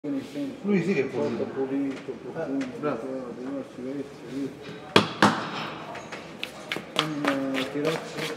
Lui sì che è pulito. Pulito, profondo, bravo. Con tiraccio.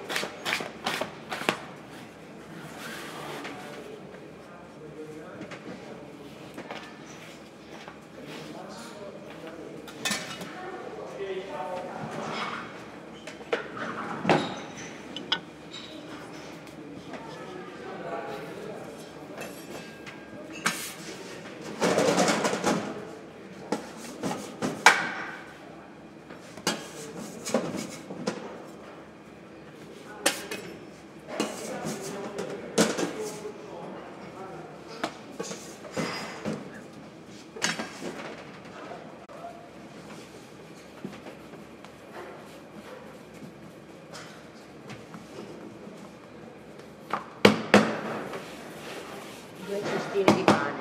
Due cestine di pane.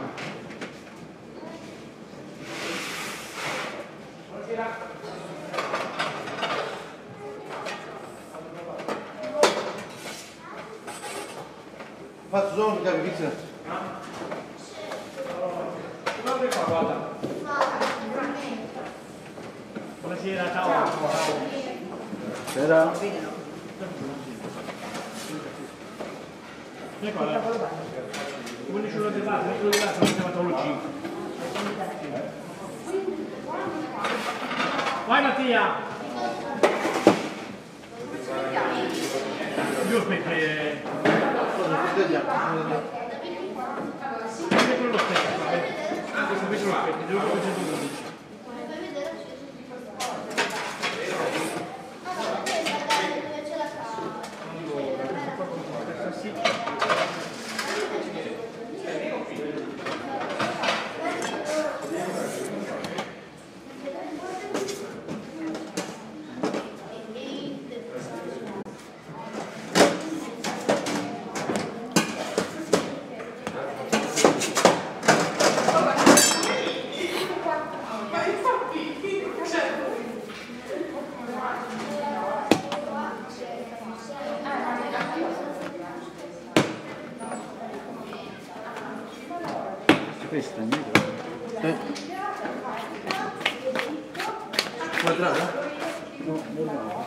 Faccio solo un capizzo. Guarda. Buonasera, ciao. C'era? Come ce l'ho arrivato, non siamo solo 5. Vai Mattia! Io aspetto. Quello stesso, questo lo aspetto, devo fare 112. Questa è nera. Quadrata? No, no.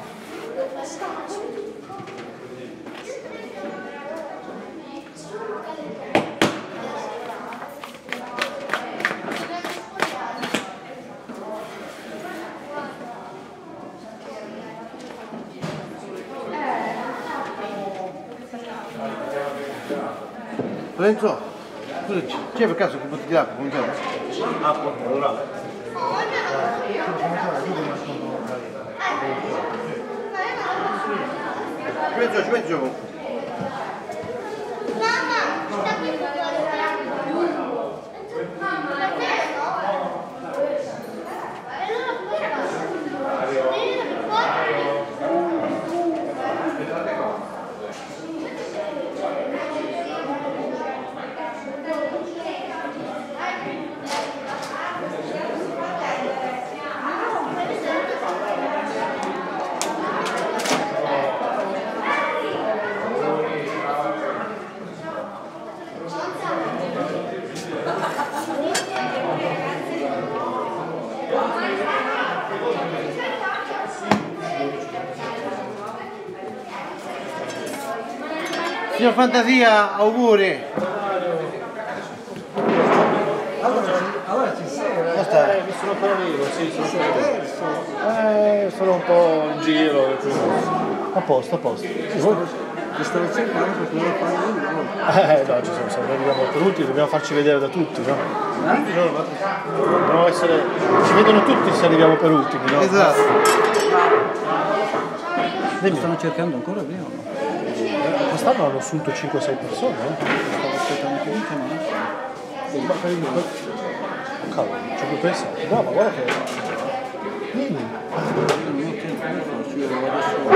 Lorenzo, scusa, c'è per caso che potevi tirare con te? Ah, allora. Ci metti gioco. Signor Fantasia, auguri! Allora ci sei, Come stai? Mi sono ancora vivo, sì, sono un po' in giro. A posto, a posto. ti stavo cercando perché non lo fai nulla. No, ci sono, se arriviamo per ultimi dobbiamo farci vedere da tutti, no? Dobbiamo essere. Ci vedono tutti se arriviamo per ultimi, no? Esatto. Lo stanno cercando ancora prima o no? Quest'anno hanno assunto 5-6 persone, Stavo aspettando che mi chiamasse. Ma per il cavolo, ci ho pensato. Brava, guarda che. Io non ho tempo per farci, io vado solo.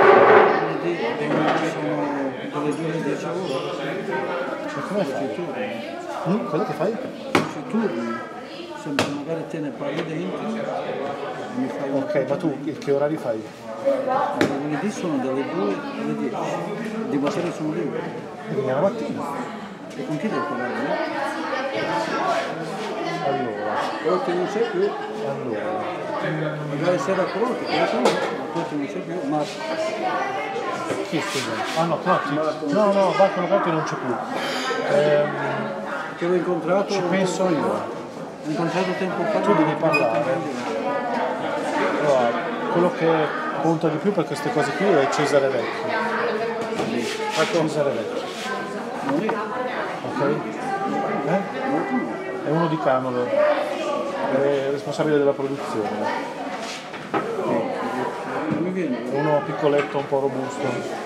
Sono dalle 2 alle 10 ore. Ma come fai? Cosa che fai? Ci turni. Se magari te ne parli dentro mi fai un... Ok, ma tu che orari fai? Lunedì sono dalle 2 alle 10. Di mattina sono libero. Vieni la mattina. E con chi devo parlare? Allora, Pronti non c'è più, magari si era pronto, pronti non c'è più, ma chi scusa? Ah no, Totti? No, Marco Locati non c'è più. che l'ho incontrato. Ci penso io. L'ho incontrato tempo fa. Tu devi parlare. Allora, quello che conta di più per queste cose qui è Cesare Vecchio. Cesare Vecchio. Non è. Ok? È uno di Camolo, è responsabile della produzione. Non mi viene. È uno piccoletto, un po' robusto.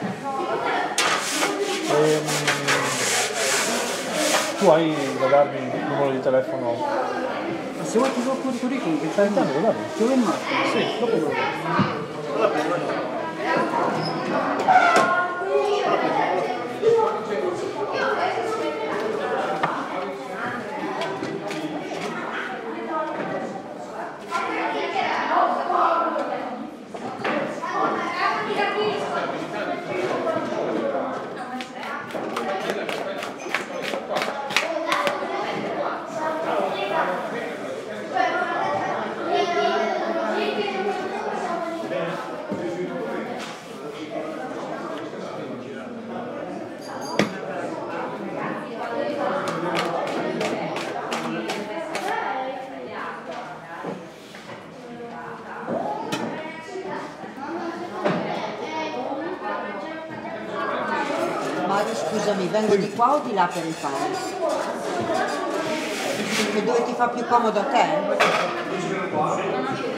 Tu hai da darmi il numero di telefono? Ma se vuoi ti do il curriculum, che stai andando? Dammi. Dove è Marco? Sì, dopo lo vedo. Mario, scusami, vengo di qua o di là per il pane? Che dove ti fa più comodo a te?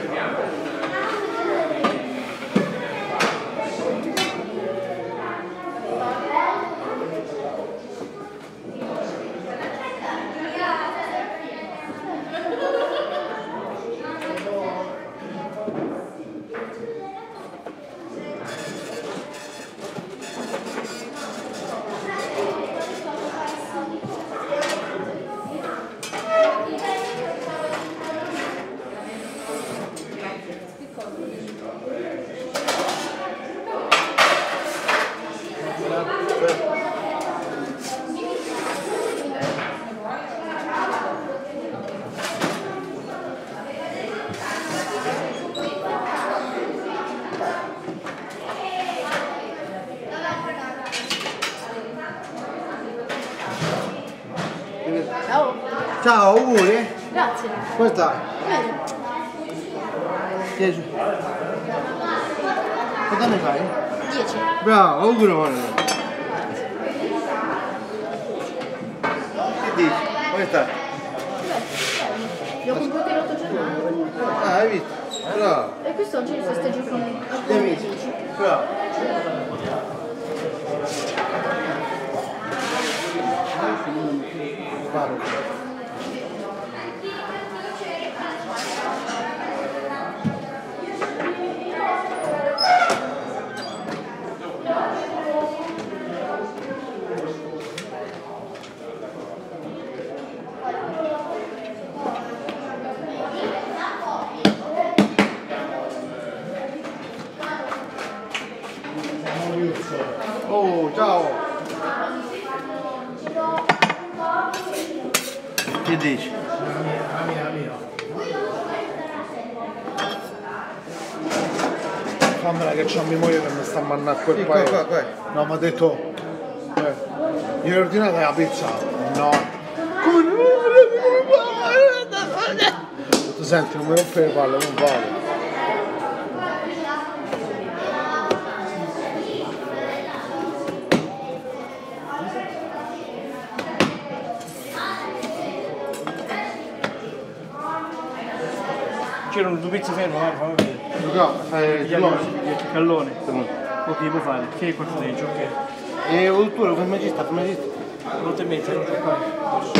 Ciao. Ciao, auguri. Grazie. Come stai? Bene. 10. Quanti ne fai? 10. Bravo, auguri Mario. Che dici? Come stai? Li ho comprati l'8 gennaio. Ah, hai visto? Bravo. E questo oggi festeggio con Gli amici. Bravo. Sparo. Oh, ciao! Che dici? Fammela che c'ho mia moglie che mi sta mandando a quel paese. Qua. No, mi ha detto, gli ho ordinato la pizza. No. Come no? Ho detto, senti, non mi rompere le palle, non vale. C'erano due pezzi fermo, guarda, fammi vedere. Luca, fai il Callone. Ok, puoi fare. Che è quel fregio, ok. E tu lo fai magista, Non te metti, non c'è qua.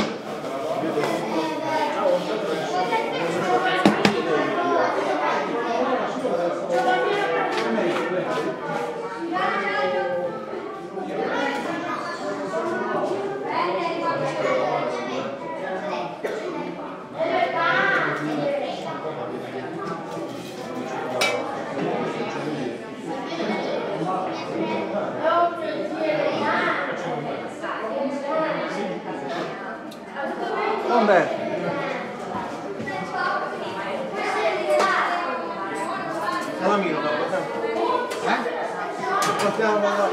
Passiamo da...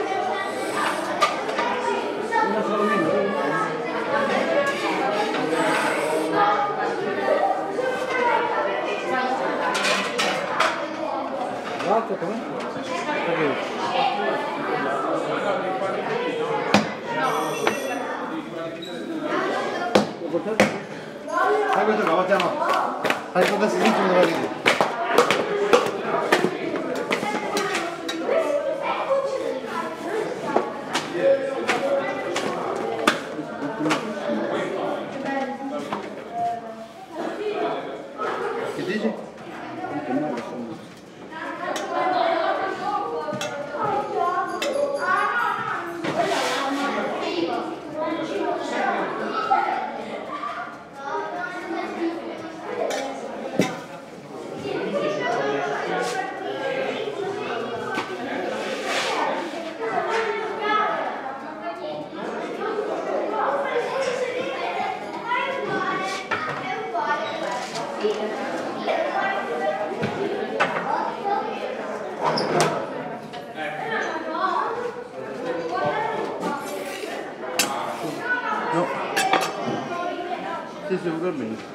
Una sola minuto. L'altro com'è? Fai questo qua, facciamo. Fai con questo ritmo della vita. Che dici? No. Sì, va bene.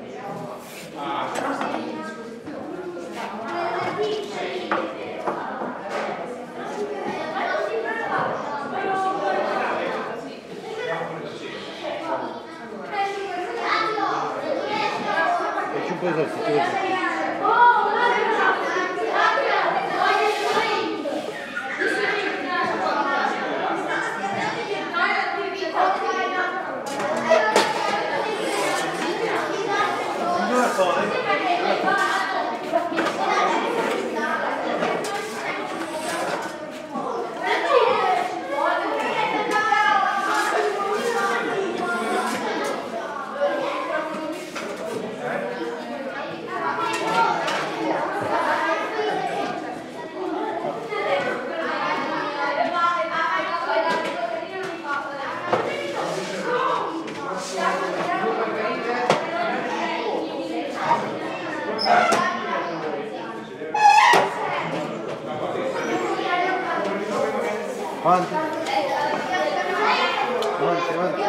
Facci un po' di salsiccia. Avanti. Avanti, avanti.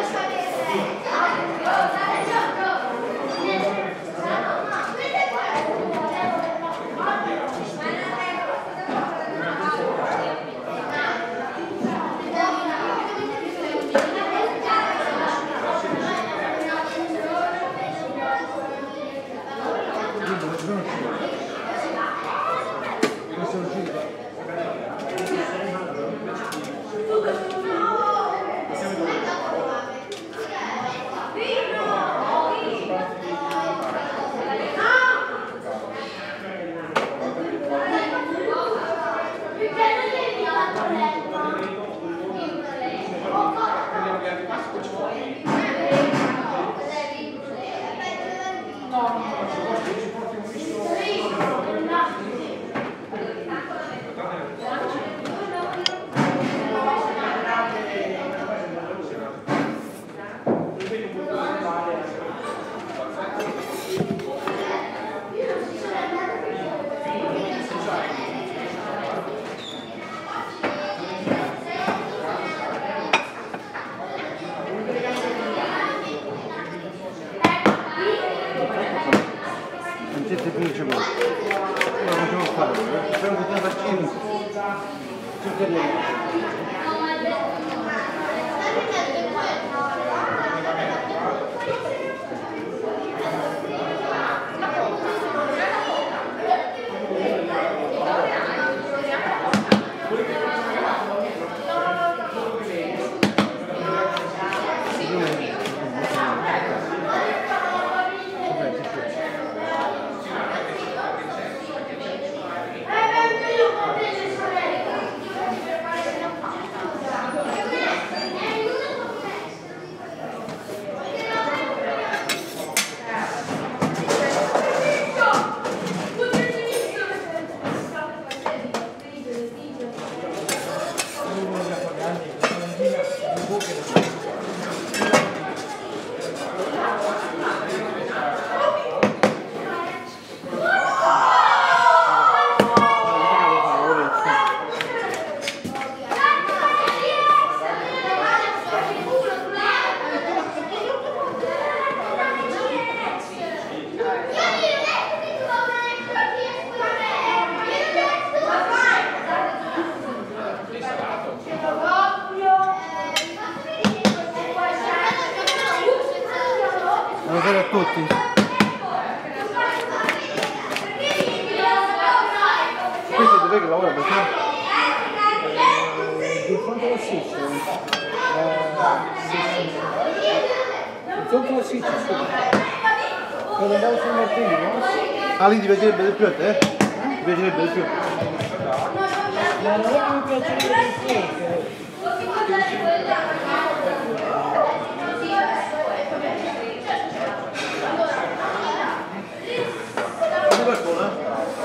Sentite più c'è molto. Ora facciamo fare. Spero che te vaccini. Cerca di... bene a tutti. Questo dov'è che lavora perché? Di fronte alla Siccia. Di fronte alla Siccia, scusa. Quando andavo sul Martini, no? Ah, lì ti piacerebbe di più a te? Ti piacerebbe di più? Ma non è che mi piacerebbe di più. Dove vai scuola?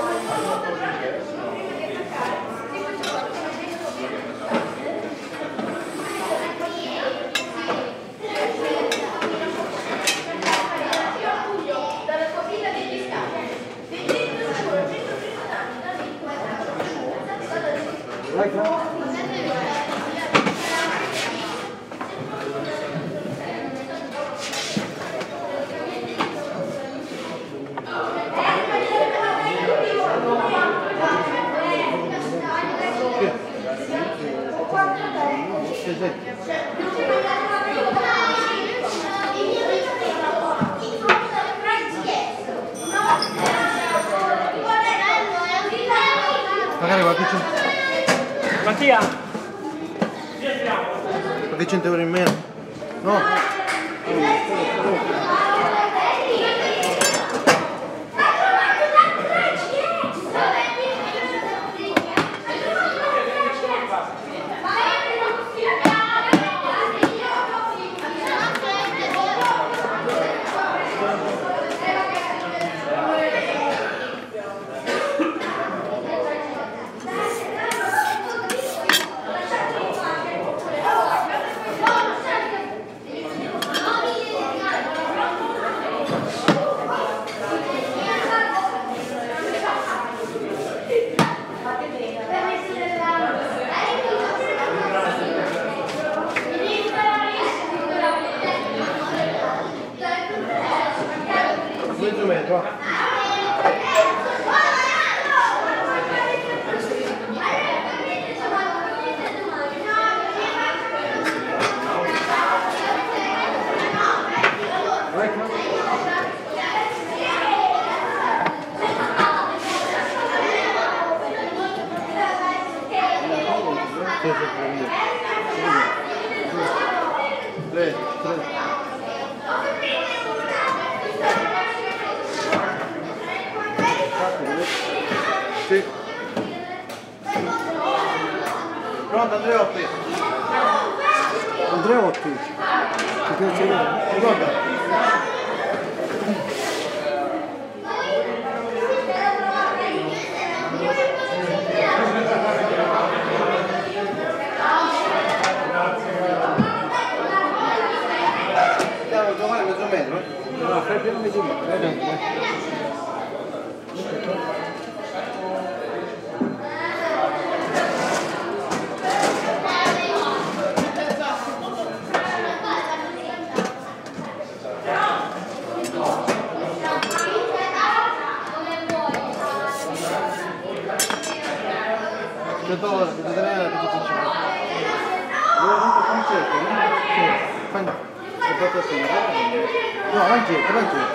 Magari Mattia! qualche 100 euro in meno. No? Mezzo metro. Sì. Pronto Andreotti? Andreotti, ti piacerebbe? Guarda. Andiamo a giocare mezzo metro? No, fai più mezzo metro. No, lancetta, lancetta.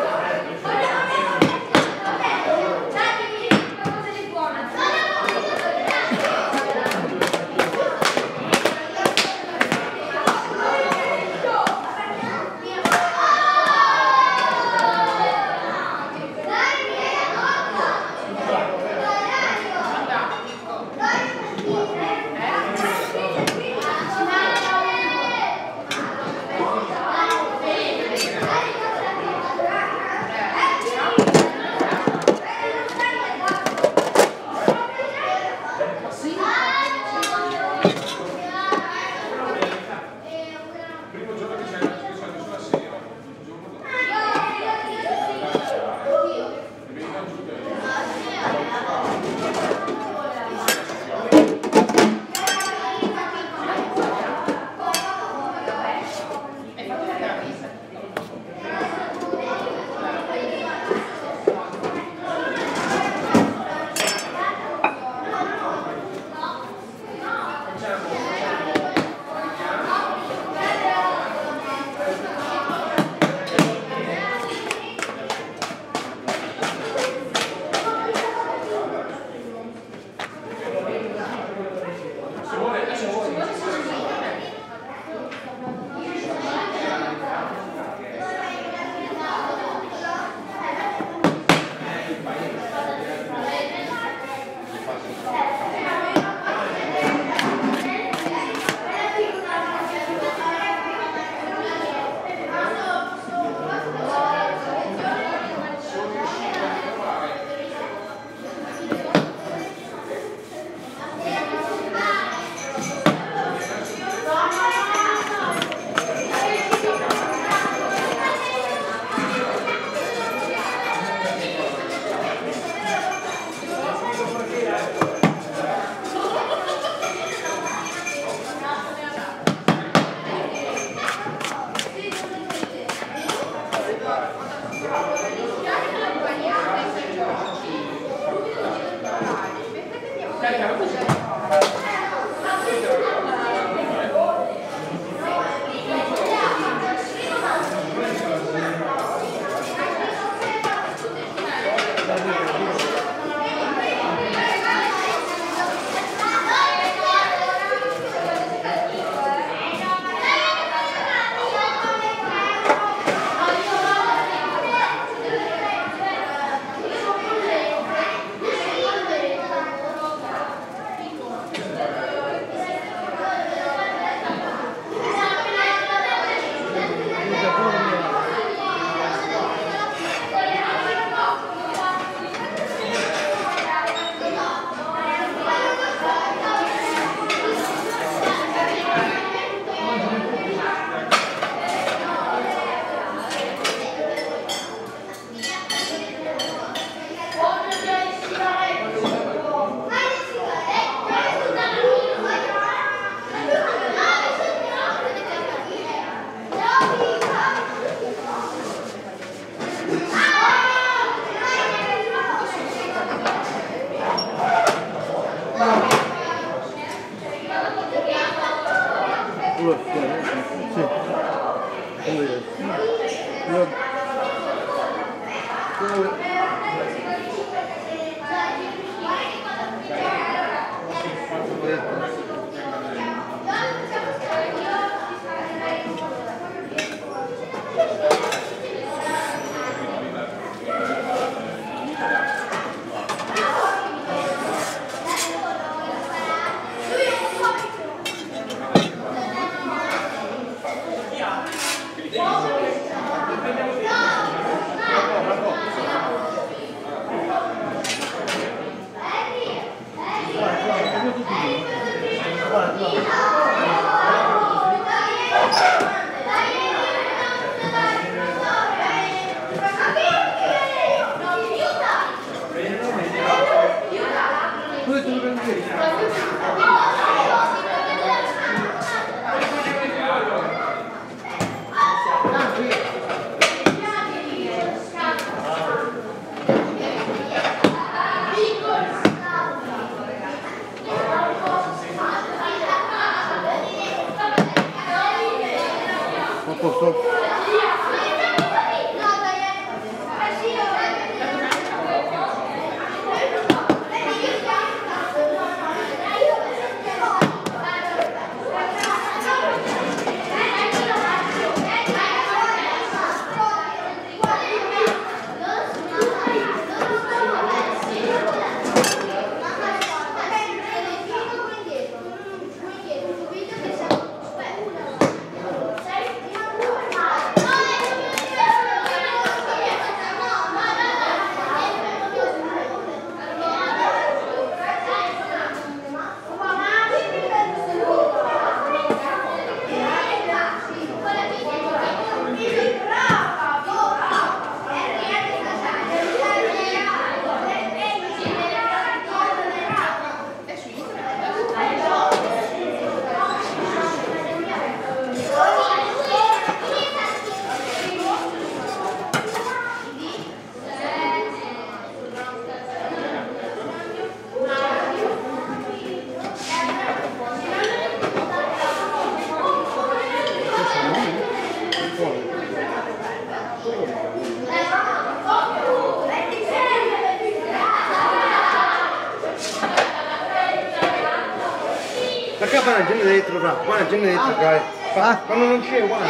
Perché fa una gente dentro, fra? Qua una gente dentro, dai. Quando non c'è, guarda,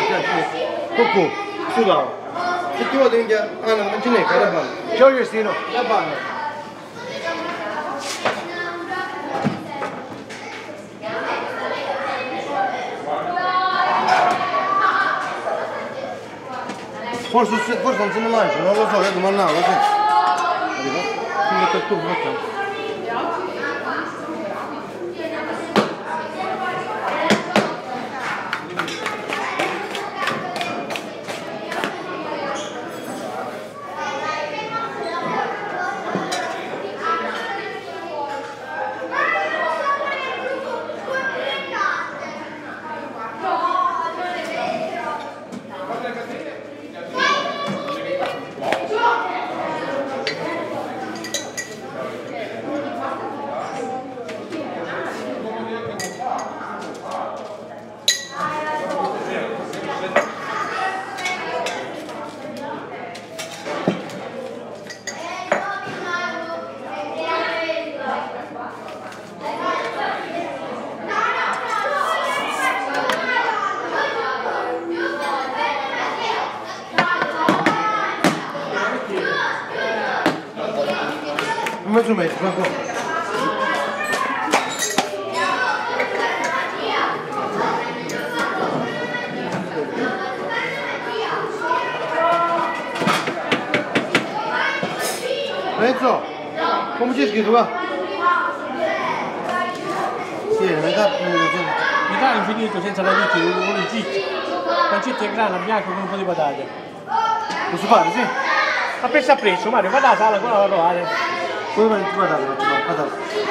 Cucù, studiamo. Se tu vuoi dire, non ce n'è, da bene. Ciao Giustino. Da bene. Forse non se ne mangia, non lo so, io domandavo, sì. Arriva? Ti metto il tuo, facciamo. mezzo metro, Franco. Mezzo? Come c'è scritto qua? Sì, metà infinito senza la vite, vuole il ciccio. Pancetta e grana, bianco con un po' di patate. Posso fare, sì? Ma pensa a preso, Mario, va da sala, quella la trovare. Come fai tu patate, faccio fare, patate.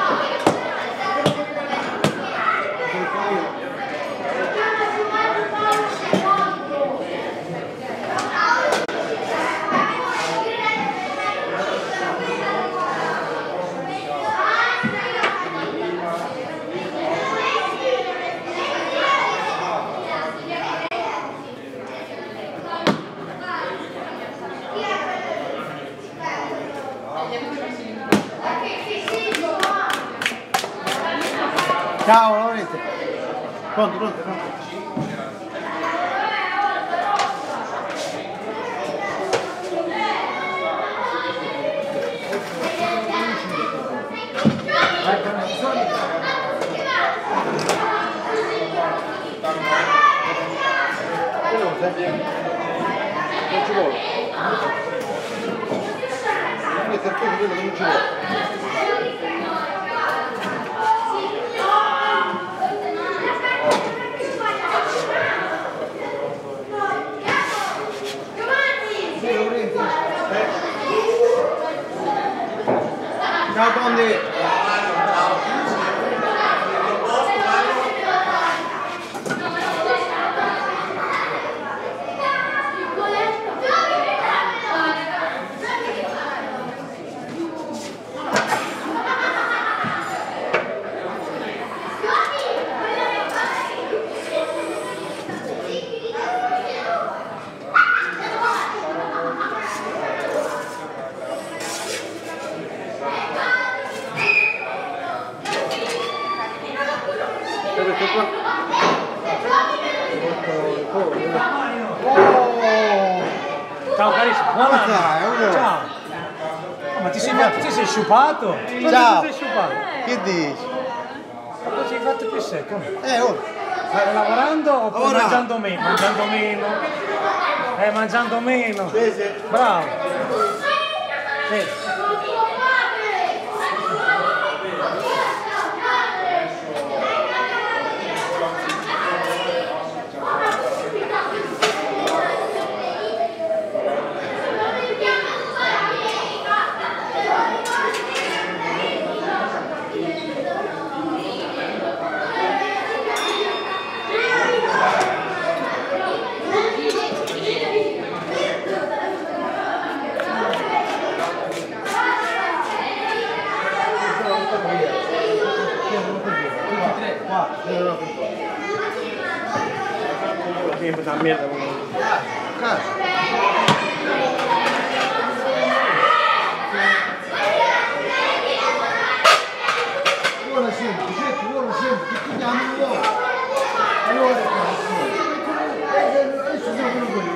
Ciao, Laurente. Pronto, pronto, pronto. Non ci vuole. Non ci vuole. Ciao Bondi! Ciao carissimo, buona ciao. Ma ti sei sciupato? Ciao. Ti sei sciupato? Che dici? Ma cosa hai fatto più secco? Ora. Stai lavorando oppure Ora. mangiando meno? Mangiando meno. Mangiando meno. Sì, sì. Bravo. Sì. Una merda. Buona sempre, buona sempre, che ti chiami uomo. Allora, adesso sono venuto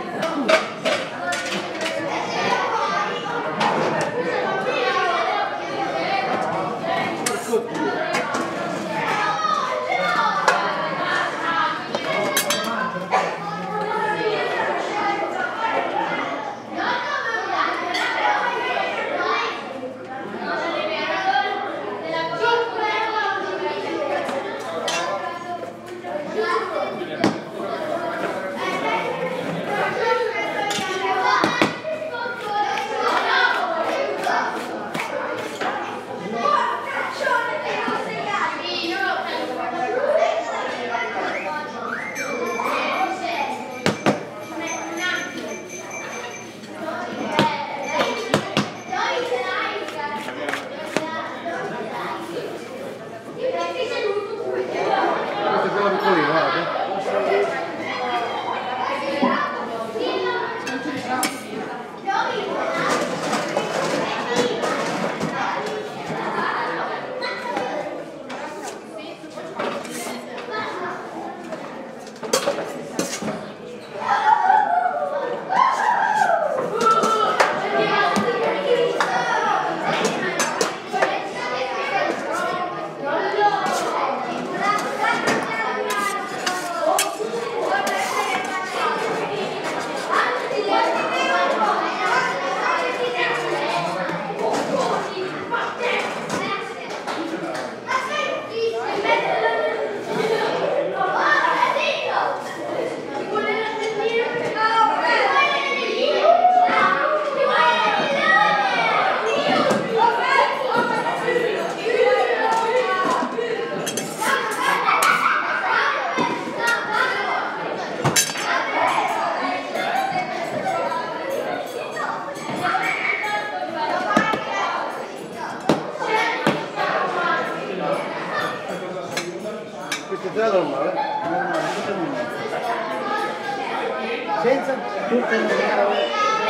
Senza? Tutte le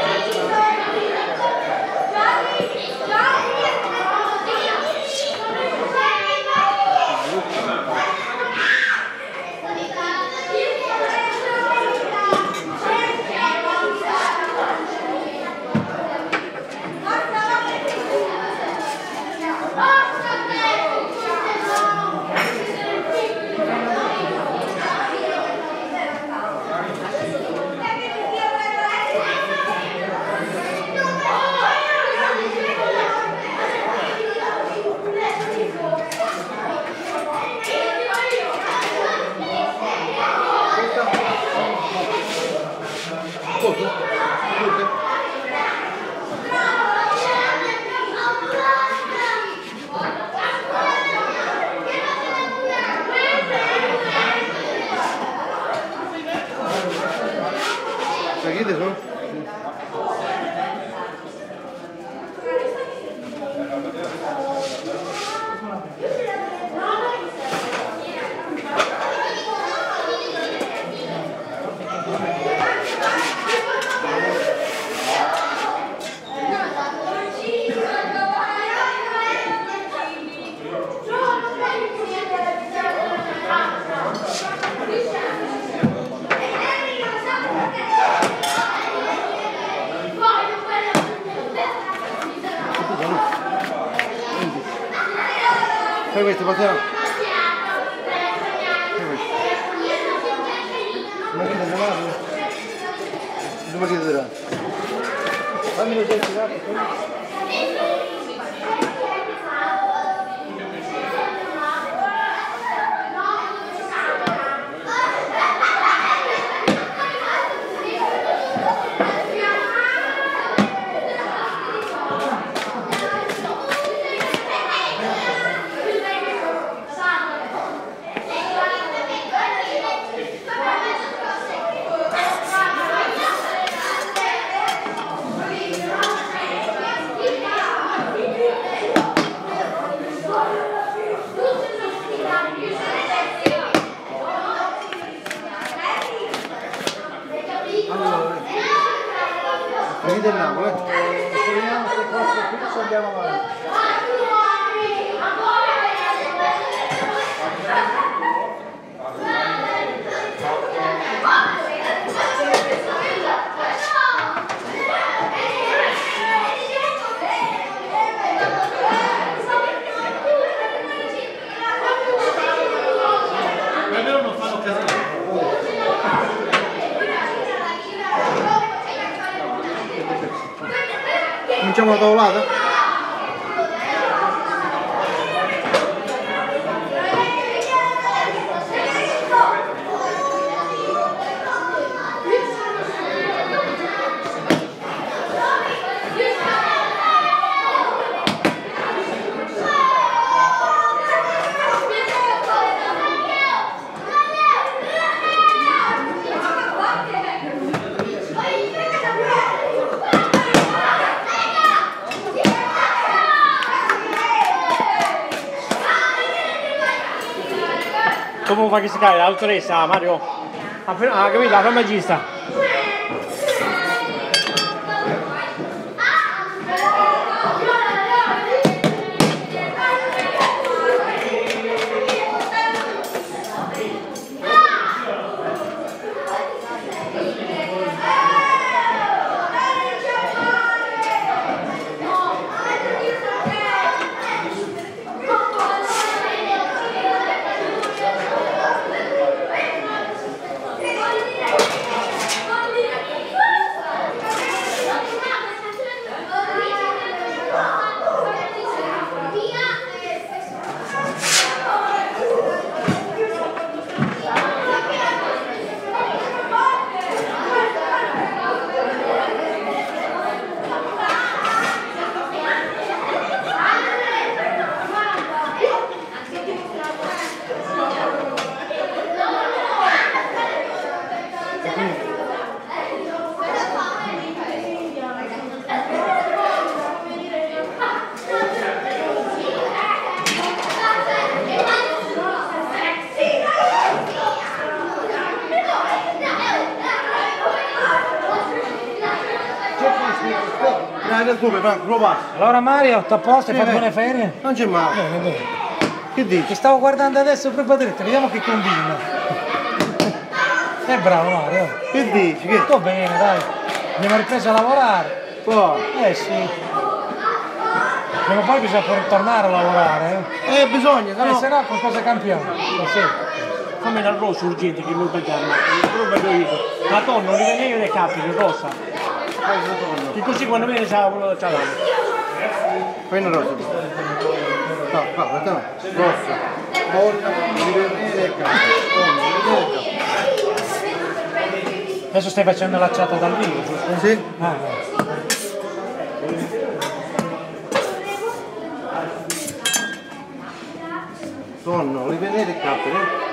Seguite sono? Fai questo, passiamo. Ma che ne parli? Dove ti darà? Fammi lo cercare. Venite in Napoli, togliamo queste cose qui e andiamo avanti. Almeno non fanno casino. Cominciamo la tavolata? Come fa che si cade? La dottoressa Mario? Ha capito? La farmacista. le scope, Franco, lo passo. Allora Mario, ti a posto, hai fatto Sì, buone ferie? Non c'è male. Bene, bene. Che dici? Ti stavo guardando adesso proprio dritto, vediamo che combina. È bravo Mario. Che dici? Che? Sto bene, dai. Abbiamo ripreso a lavorare. Poi. Sì. Prima o poi bisogna tornare a lavorare, Bisogna, se no con cosa campiamo? Sì. Fammi dal rosso urgente che mi tagliamo. La tonno, li vedevi dei capi, il rossa. Che così quando viene c'ha la. Fai una rosa. No, guarda, rossa. Bolla, di vedere e capo. Adesso stai facendo l'acciata dal vivo, giusto? Sì. Tonno, li vedere e capo,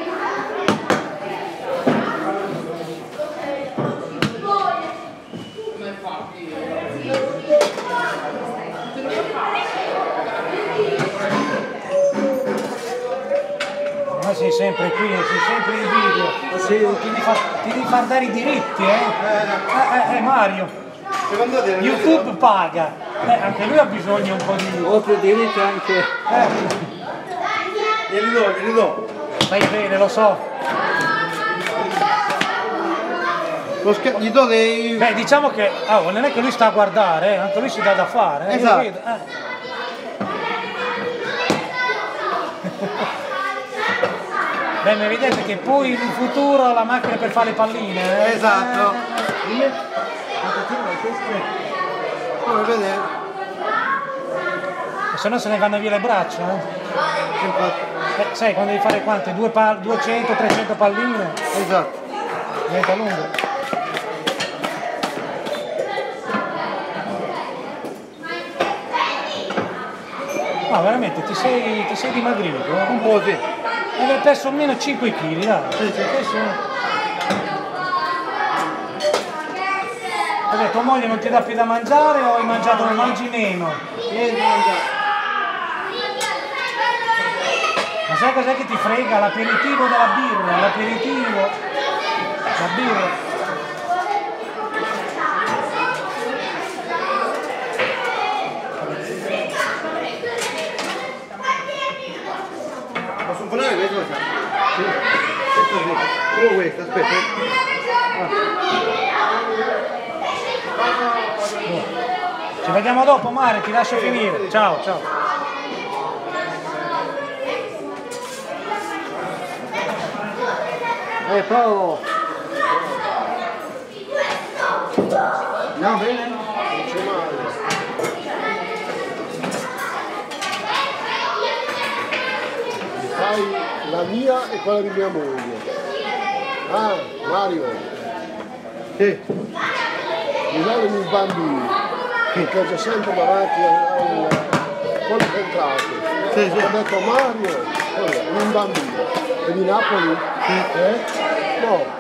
Ma sei sempre qui, sei sempre in video. Sì. Ti devi far dare i diritti, Mario. Secondo te YouTube paga. Anche lui ha bisogno un po' di. Oltre ai diritti anche. glieli do. Stai bene, lo so. Gli do dei. Beh, diciamo che non è che lui sta a guardare, anche lui si dà da fare. Esatto. Io vedo, Beh, mi vedete che poi in futuro la macchina per fare le palline. Esatto. Come vedete. Se no se ne vanno via le braccia. Sai, quando devi fare quante? 200, 300 palline? Esatto. Diventa lungo. No, veramente, ti sei dimagrito? Un po' sì. Hai perso almeno 5 kg, dai. Sì. Vabbè, tua moglie non ti dà più da mangiare o hai mangiato, non mangi meno? Niente mangiare. Ma sai cos'è che ti frega? L'aperitivo della birra, l'aperitivo, la birra. Posso imponere questo? Sì. Solo questo, aspetta. Ci vediamo dopo Mario, ti lascio finire. Ciao, ciao. Provo. No, bene? Non c'è male. Fai la mia e quella di mia moglie. Ah, Mario. Sì. Mi danno i bambini. Perché c'è sempre davanti al contratto. Sì. Ho detto Mario, un bambino. E di Napoli? No.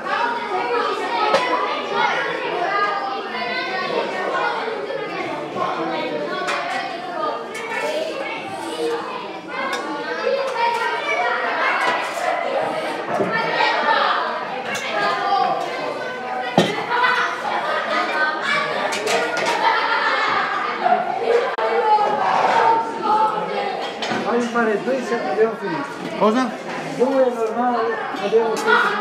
Fammi fare 2 se abbiamo finito. Cosa? 2 normali, abbiamo finito.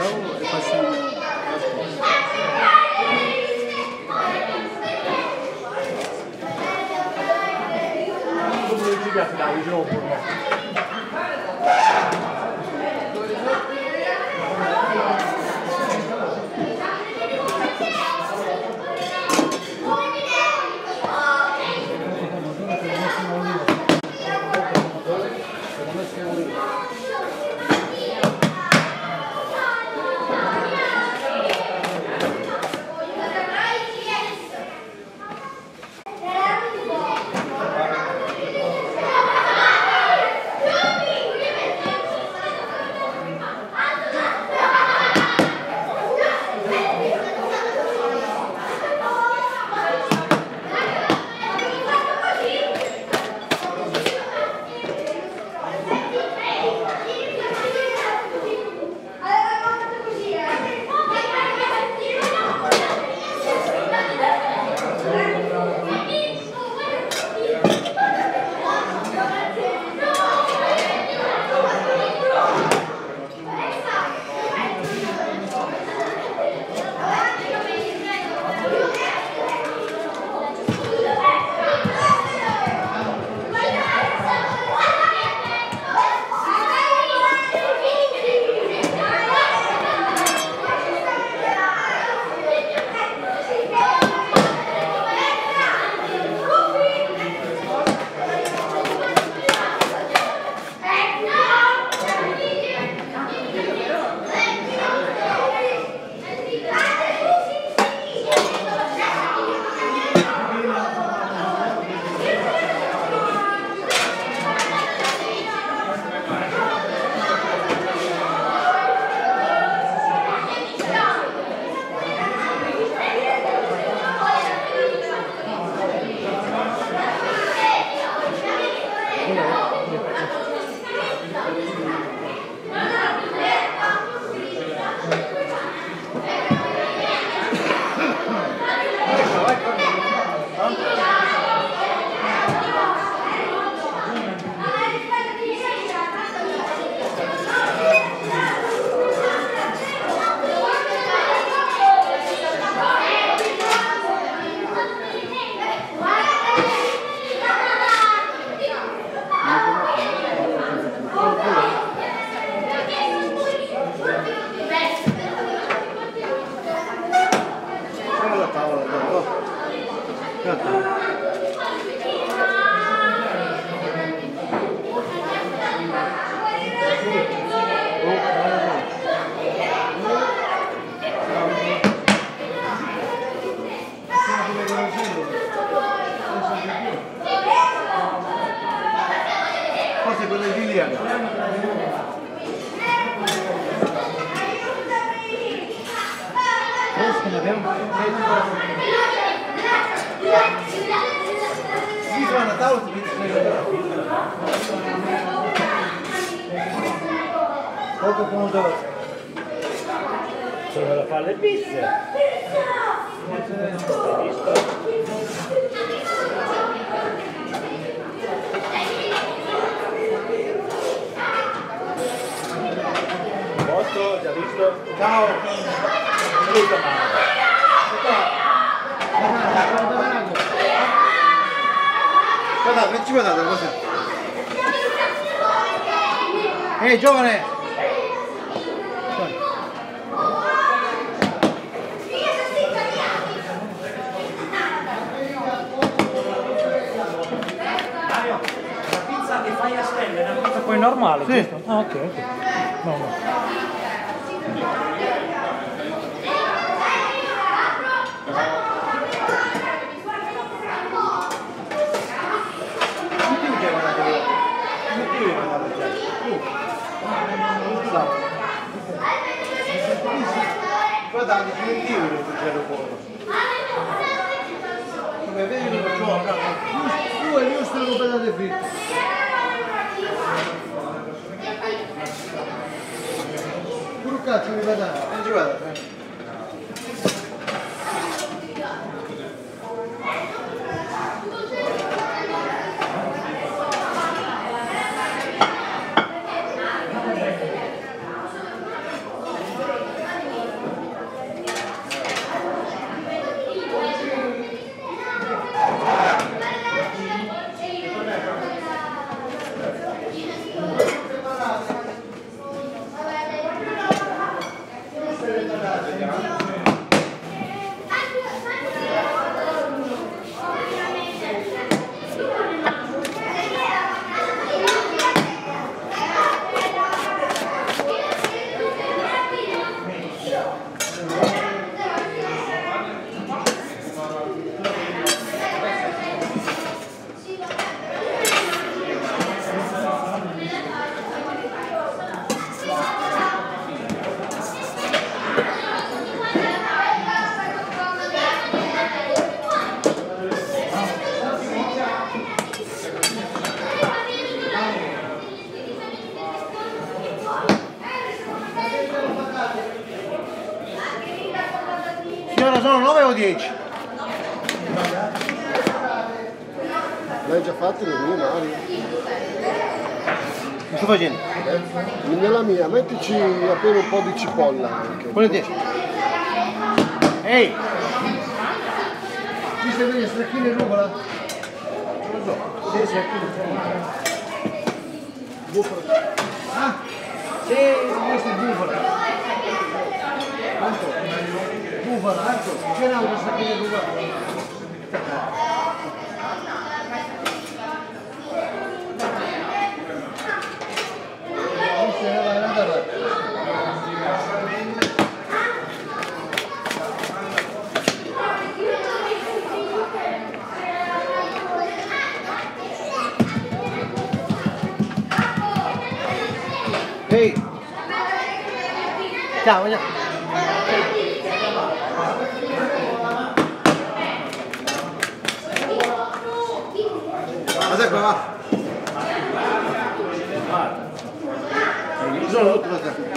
bravo e passiamo alla scuola. Come ci piace dai, di nuovo. Forse quella di Liliana. Questo ne abbiamo? Sì, sono a tavola ti Poco pomodoro. Sono da fare le pizze. Posto, già visto? Ciao! Saluta mamma. Guarda, non ci guardate cosa? Ehi giovane! Poi normale, sì. giusto? Ah, ok, ok. No, no. Guarda, il definitivo lo succedo fuori. Come vedi lo faccio a Tu e io stiamo pedate fritte. Pure cazzo di patate. non ci guarda. Signora, sono 9 o 10? L'hai già fatto le mie, Mario? Che sto facendo? Nella mia, mettici appena un po' di cipolla anche. Volete? Ehi! Qui stai vedendo stracchino e rucola? Non lo so. Sì, stracchino e rucola. Bufala. Ah? Sì, questo è bufala. Tanto? Bufala, tanto? C'è un altro stracchino e rucola. Ehi! Ciao, andiamo! Guarda qua, va! Sono tutto da te.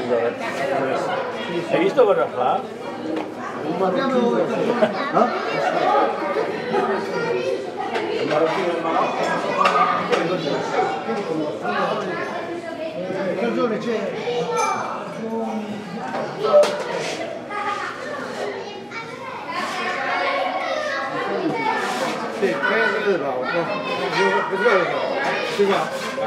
Hai visto cosa fa? Un marocchino. Che ragione c'è? Sì, che bravo. Sì, qua.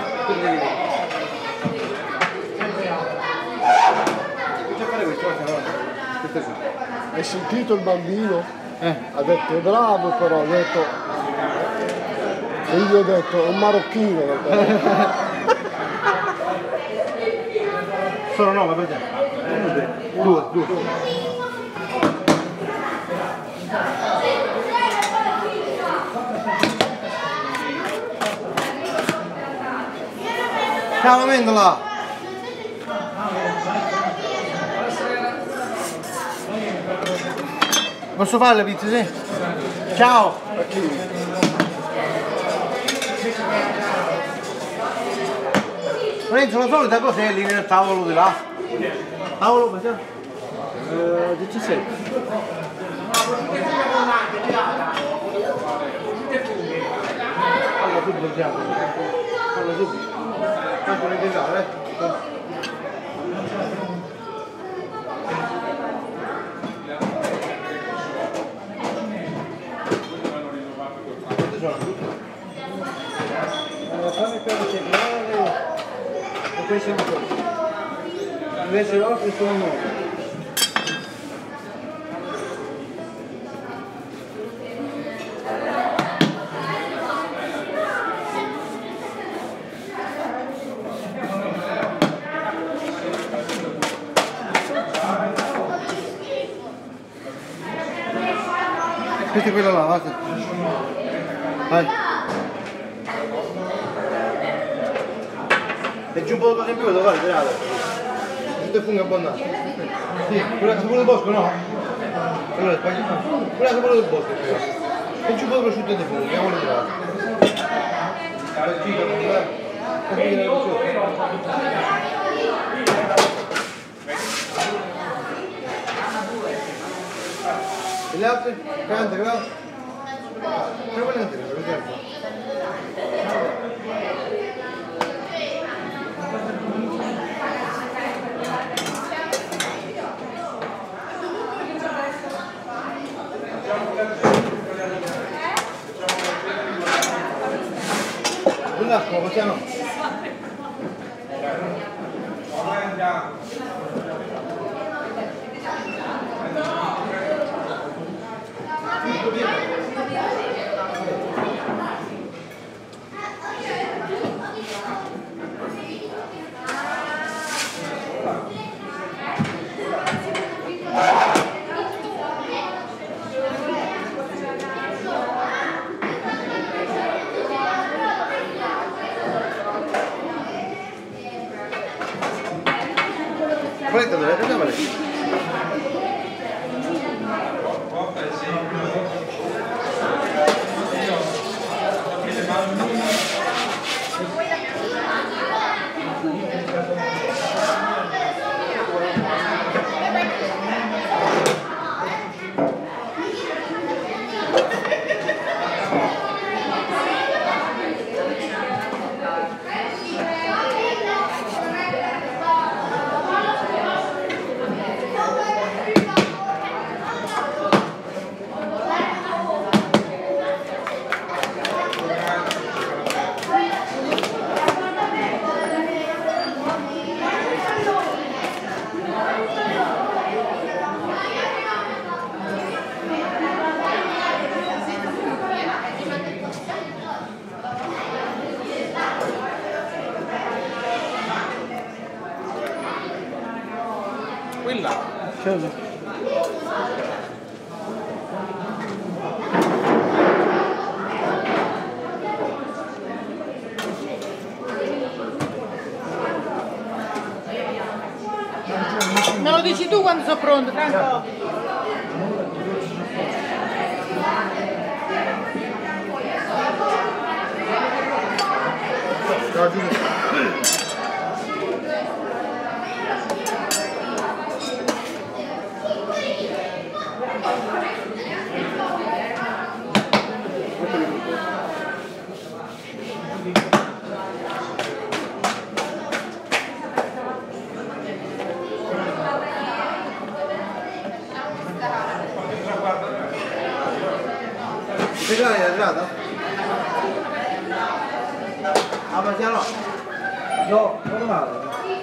Che fare questo? Hai sentito il bambino? Ha detto è bravo però, ha detto. E io ho detto è un marocchino. Sono 9 per te. 2. Ciao Mendola! Posso fare le pizze, sì? Ciao! Lorenzo, la solita cos'è lì nel tavolo di là? Tavolo, facciamo? 17. Parla subito, diciamo. Parla subito. Tanto non integrare, Fammi per integrare e questi sono così. Invece gli altri sono 9. Questa è quella là, guarda. Vai. E giù un po' di cose in più, devo fare, tirate. Tutto è funghi abbondante. Sì, quella che vuole del bosco, no? Allora, sbagli. Quella che vuole del bosco, e giù un po' di prosciutto di funghi, andiamo a tirare. E le altre? 40 gradi? Ma quelle non tiro, vedete? Quell'acqua facciamo? Certo. Me lo dici tu quando sono pronto, Franco? Sei già entrata? Ah, ma già no? No, normale.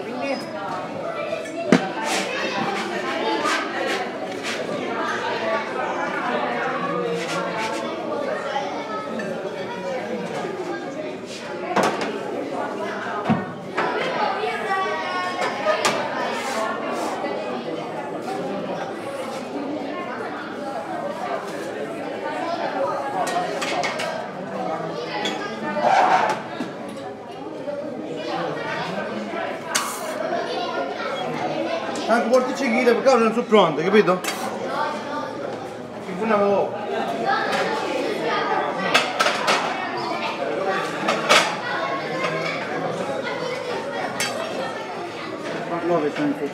Anche portici guida perché ora non sono pronte, capito? Che non avevo. Nuove sono tutte.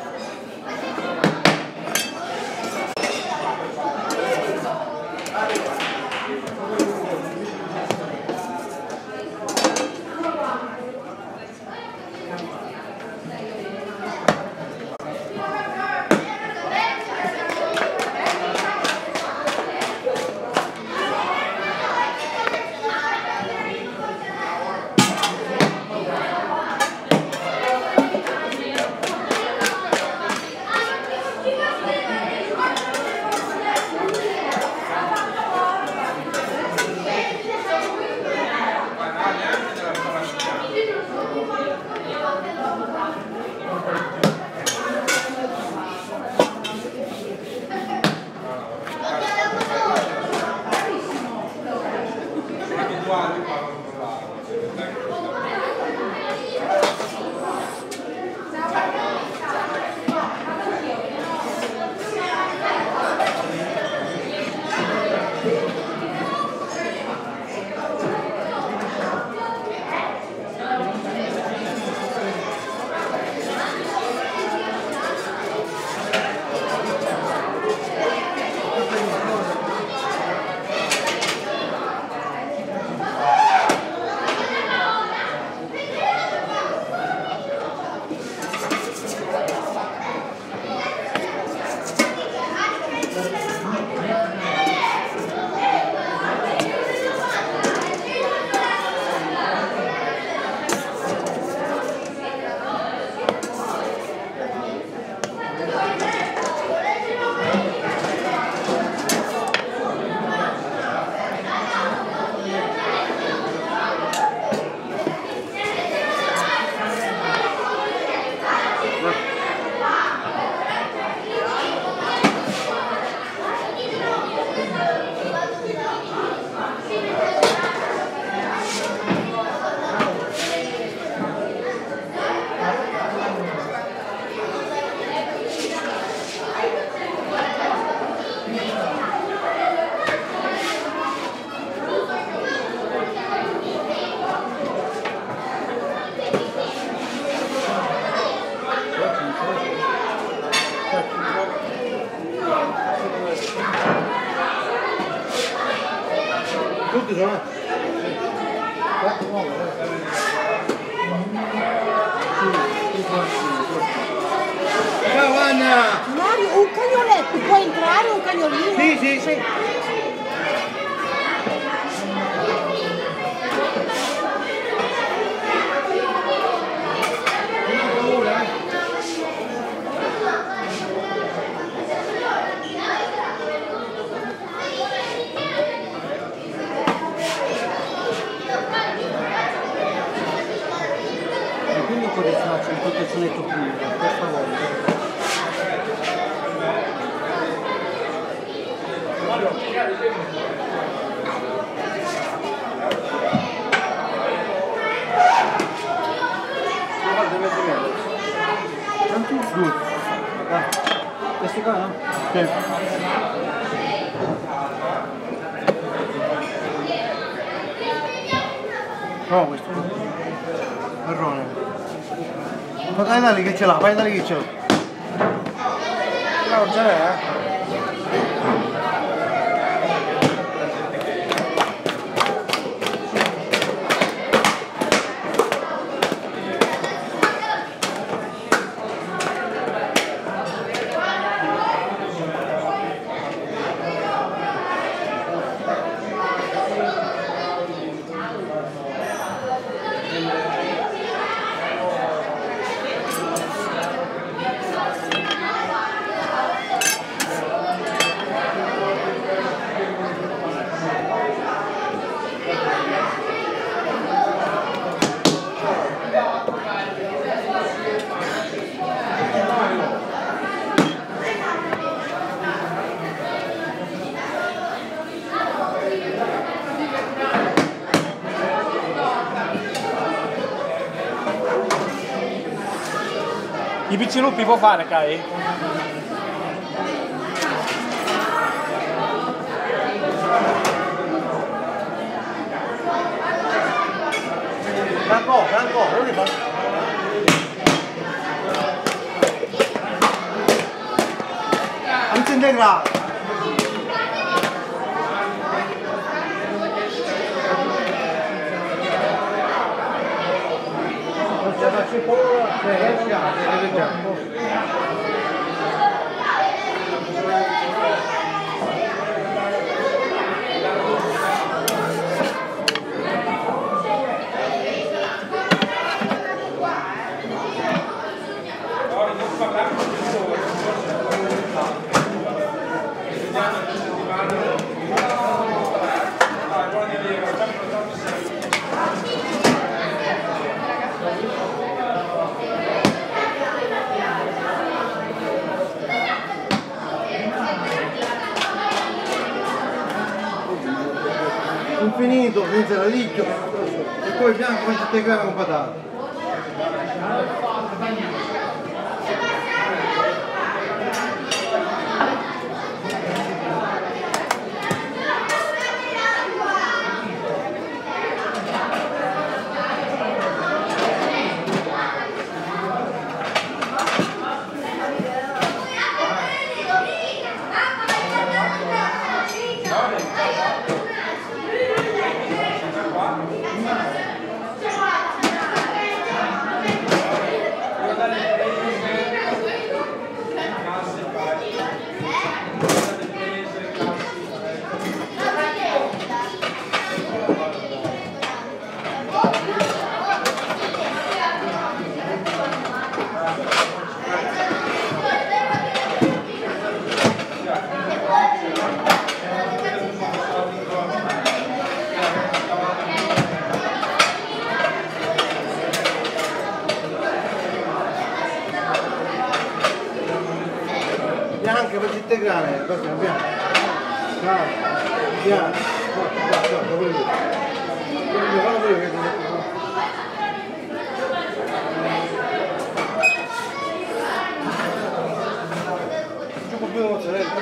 Tutti sono? Ciao Anna! Mario, un cagnoletto, può entrare un cagnolino? Sì, sì. E quindi cosa faccio? Un protezione pure, per favore. Due. Questo qua no? Sì. No, questo. Marrone. Ma dai da lì che ce l'ha, vai da lì che ce l'ha. No, ce l'è, I piccioluppi può fare, Kai? Franco, dove fa? Non si integra! Non c'è da cipolla, riesci a infinito, senza radicchio e poi bianco con integrare con patate. Bianca per integrare, questo è bianco. Bianco. Guarda, quello lì. Fallo vedere che un po' più di mozzarella,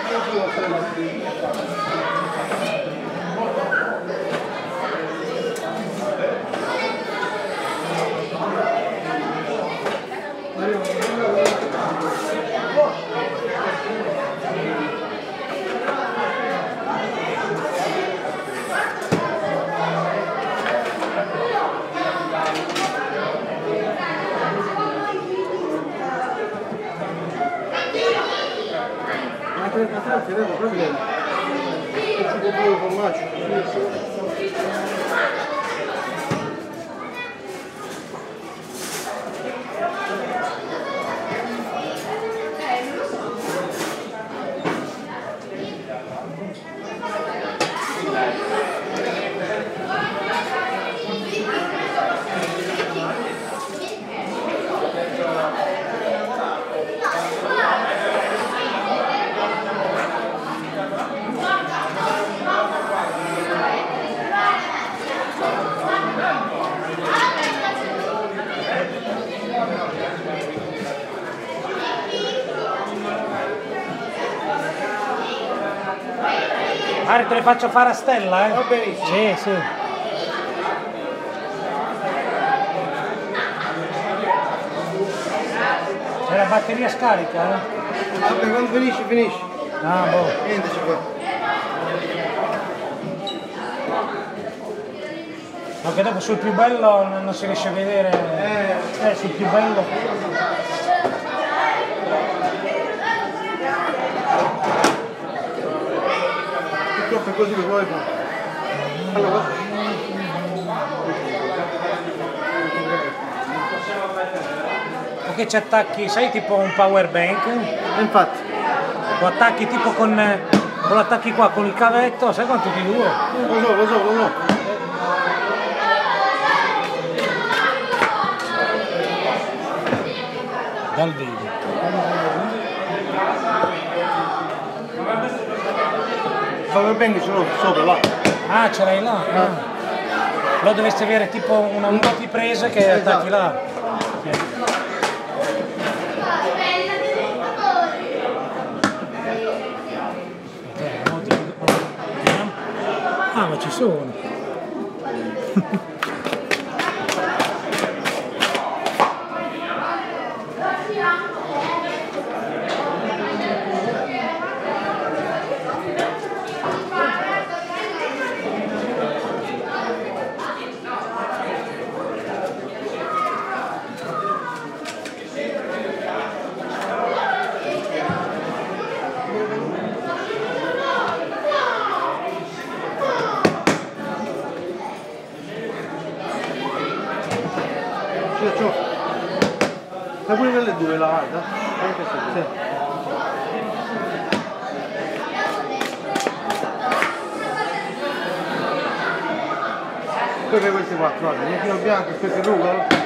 patate, vedo proprio un po' di formaggio. Mari, te le faccio fare a stella, eh? Va benissimo. Sì, sì. C'è la batteria scarica, eh? Vabbè, quando finisci, finisci. Ah, boh. Niente ci fa. Ma che dopo sul più bello non si riesce a vedere. Sul più bello. Purtroppo è così che vuoi fare. Allora, Perché ci attacchi, sai, tipo un power bank? infatti. Lo attacchi tipo lo attacchi qua con il cavetto, sai quanto ti dura? Lo so. Dal vivo. Power bank ce l'ho sopra là. Ah, ce l'hai là? Ah. Lo dovresti avere tipo una multipresa che attacchi là. Ah, ma ci sono. Ma pure quelle due la guarda? Sì. Poi per questi quattro, guarda, il filo bianco, questo è ruga.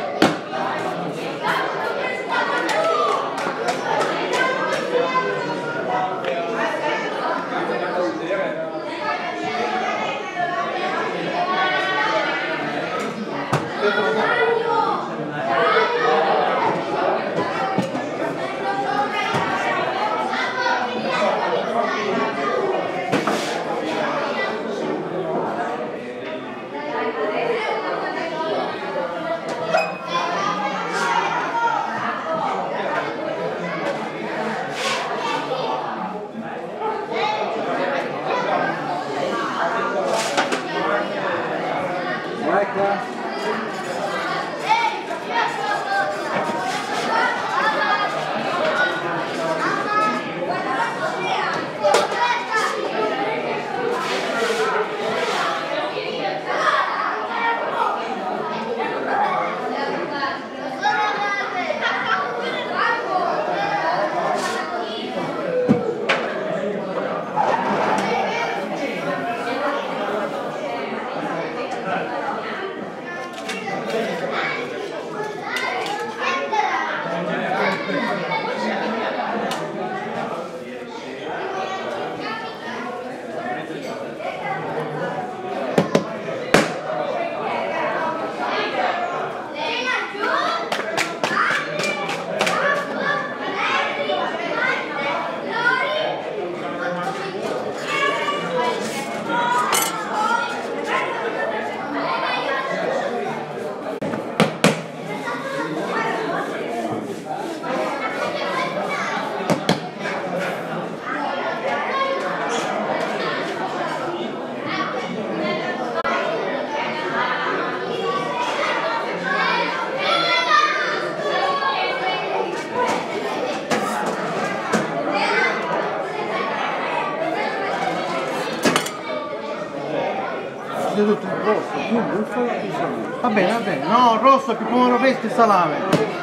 Tutto il rosso, più bufalo più salame. Va bene, no, rosso più pomodoro fresco e salame.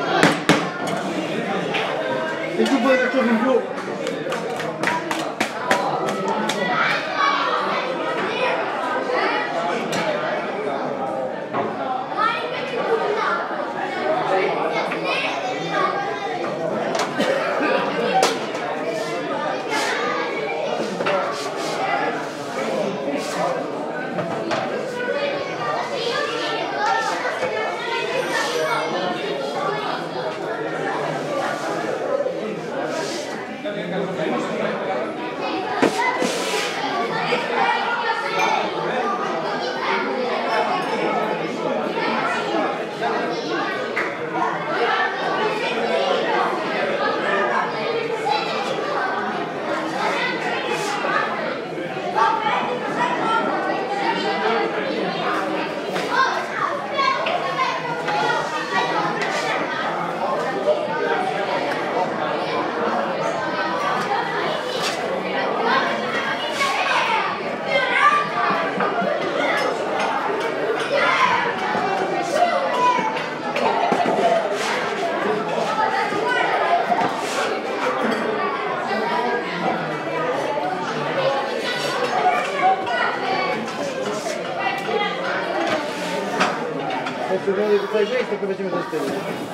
E tu puoi fare in più. prima di fare questo e poi facciamo le stelle.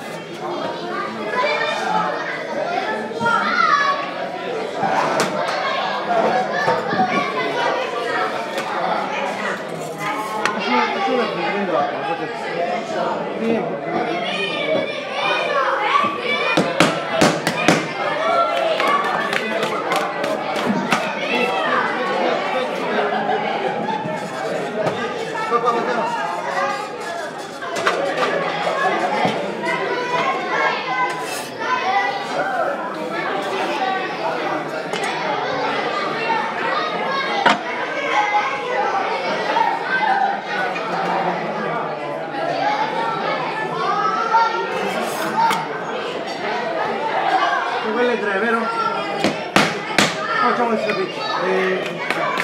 Quelle tre, vero? Facciamo le stelle.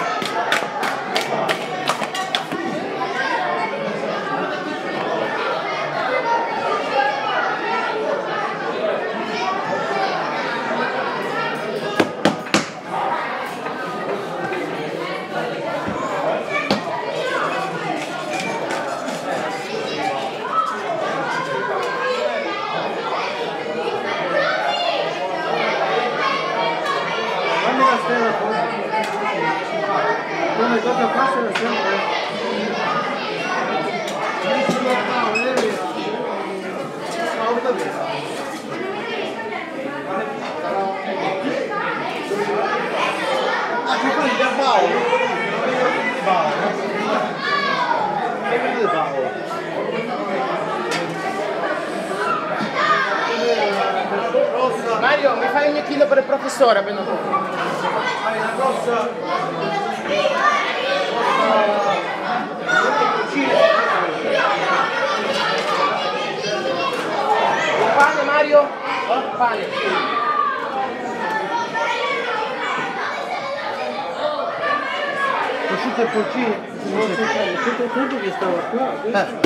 Come tocca passare sempre. Ah, ci fai da Paolo? Mario, mi fai un gnocchino per il professore appena tu. Un pane Mario? Un pane. Prosciutto e porcino. Tutto il tempo che stava qua.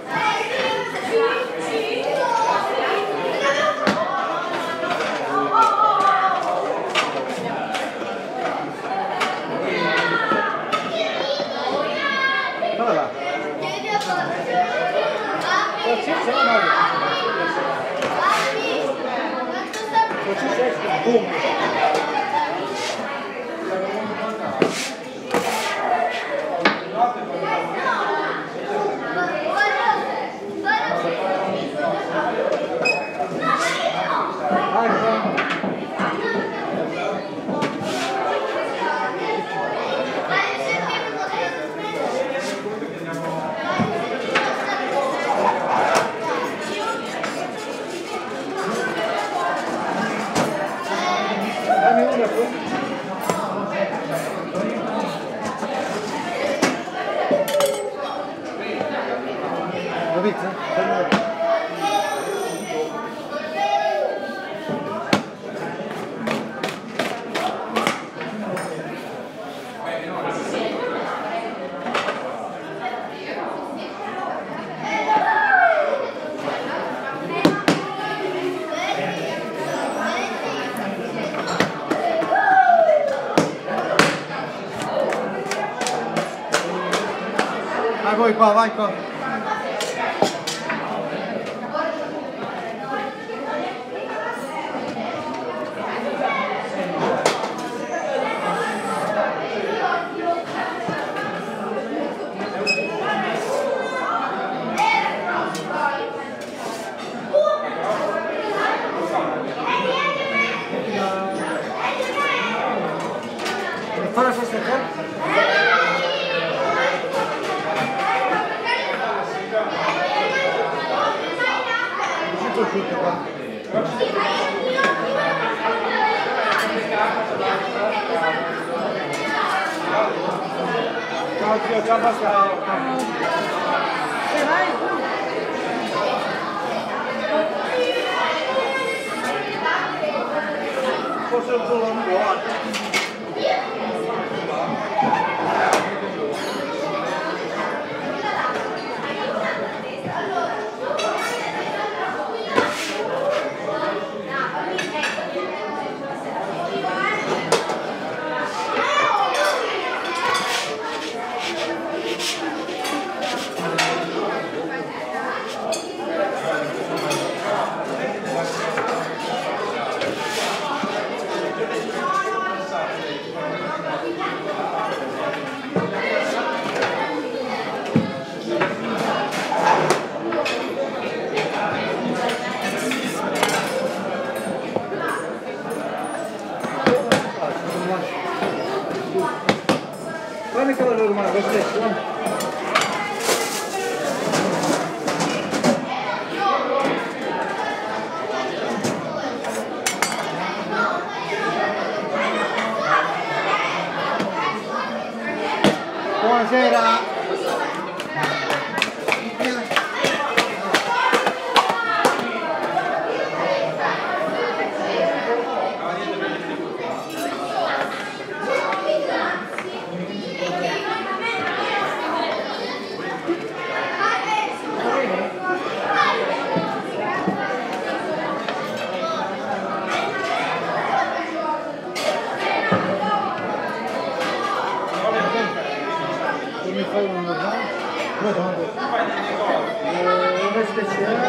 Vai qua, vai qua. Fare questa qua? Ciao zio, ciao basta. Forse un po' un po'. Guarda che lavoro romano, lo stesso, Buonasera. Come fai un normale? Come sono? Una speciale,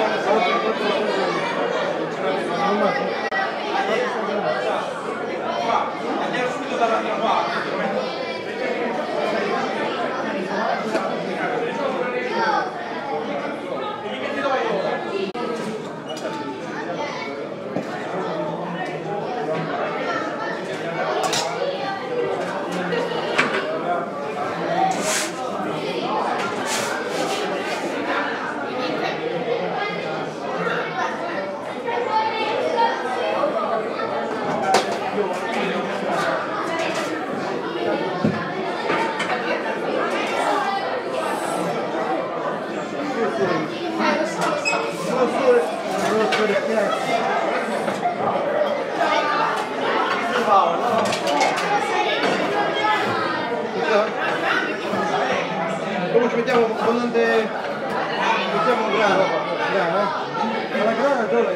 Come ci mettiamo abbondante, mettiamo un grano, alla grana dove?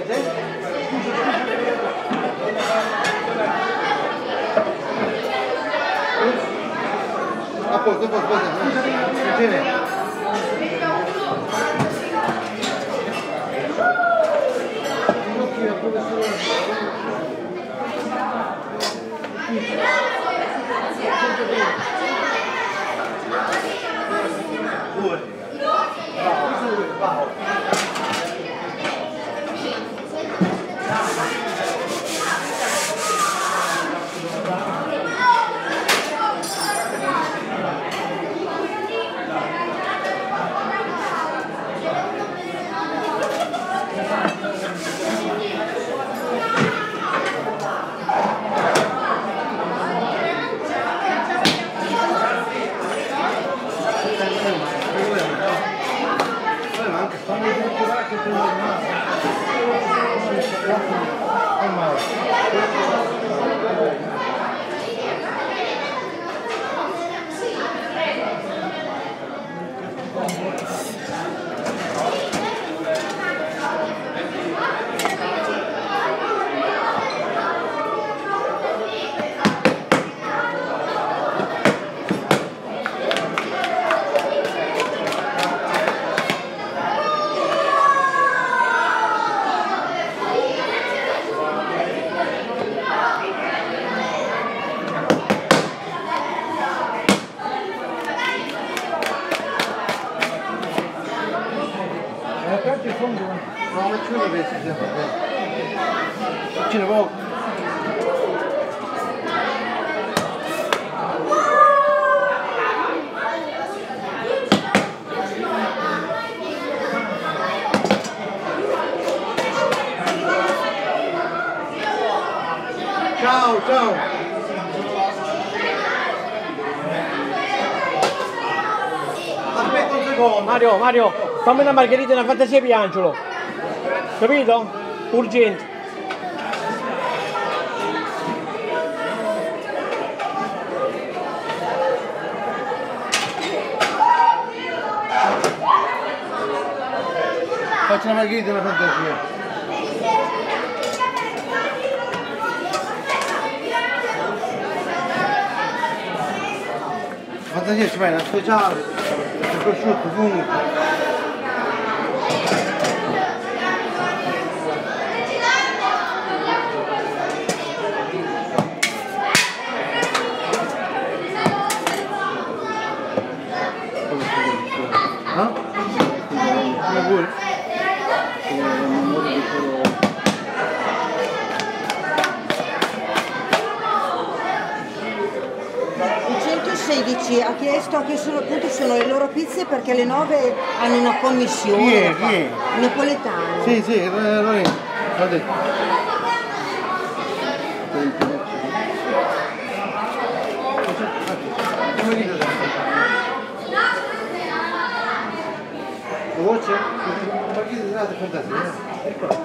a posto, bene. No, faccio una pezza, ce ne poco. Ciao, ciao. Aspetta un secondo. Mario, fammi una margherita e una fantasia piangelo. Capito? Urgente. Faccio una margherita e una fantasia. Fantasia ci fai una speciale, il prosciutto, fungo. 16 ha chiesto che appunto sono le loro pizze perché alle 9 hanno una commissione Chi è? napoletana. Sì, Lorenzo, l'ha detto. Come dite? Voce? Ma chi è fantastico?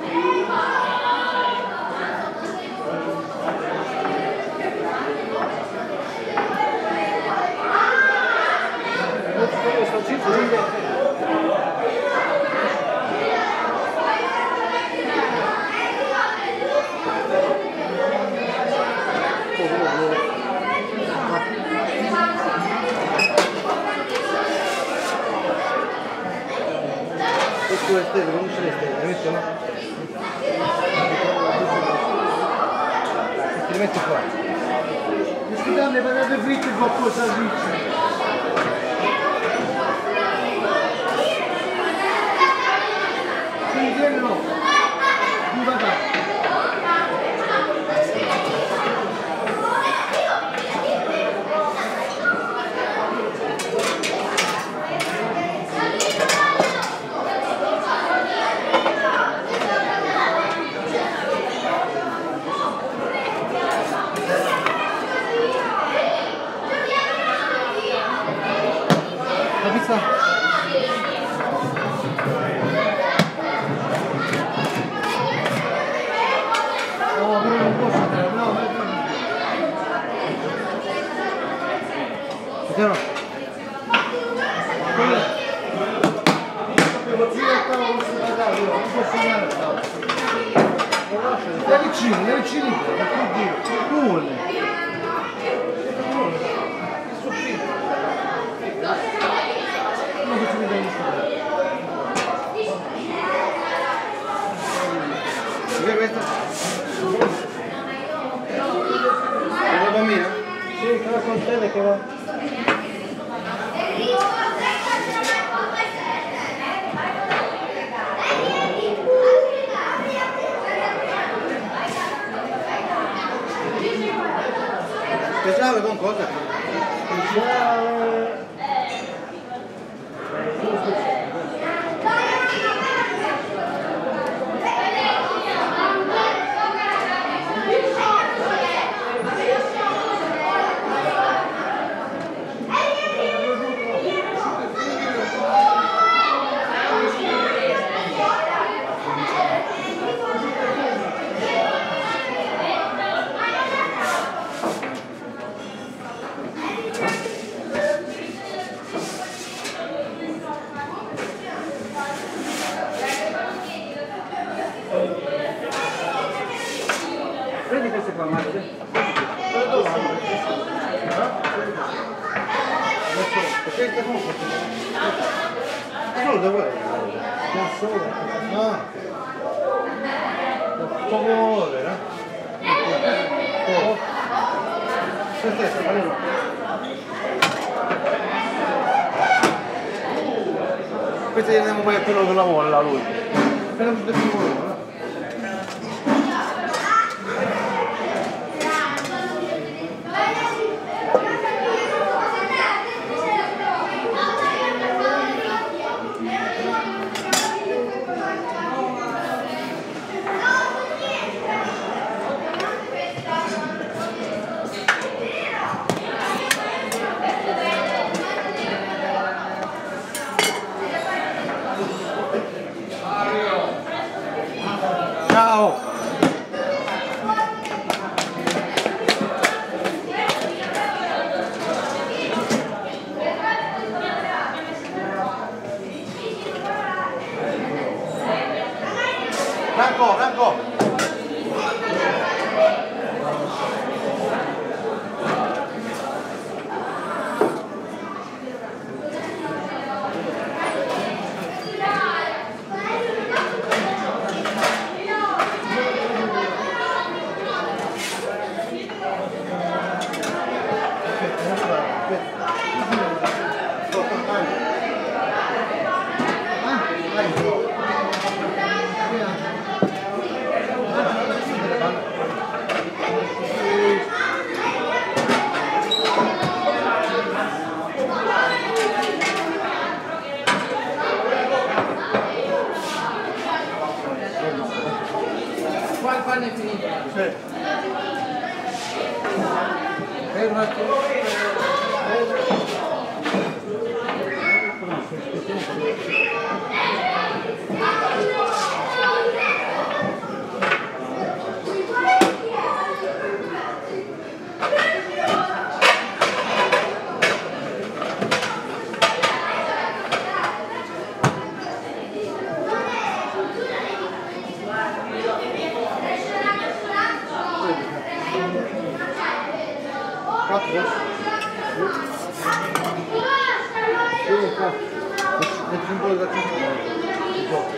Questo è stelle, non c'è le stelle, hai visto no? Ti metti qua. Scusate, patate fritte con qualcosa salsiccia. Sì, quello no. Di patate. La pizza? No, però non posso andare, no, Ci sono? non posso andare. Dai vicini, per Dio. Pure. Che questa? È roba mia? Sì, che la contene che va. Speciale con cosa? Speciale. Prendi queste qua, Marzia. Questa come solo da guarda. Da sola. Ah. Poco vero? Questa è questa, questa gli andiamo poi a quello che lavora lui. Appena tutto più no? Metti un po' di cacciatore.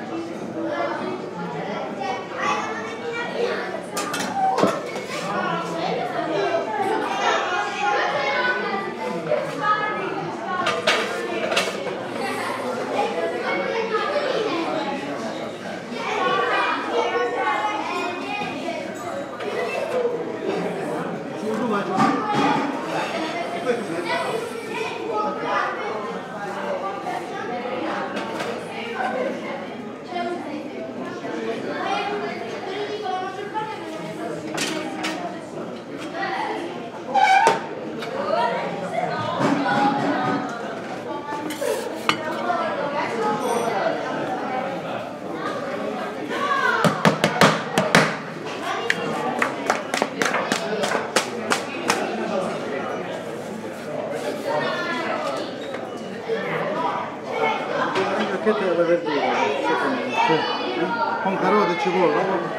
Della verdura, con carote e cipolla.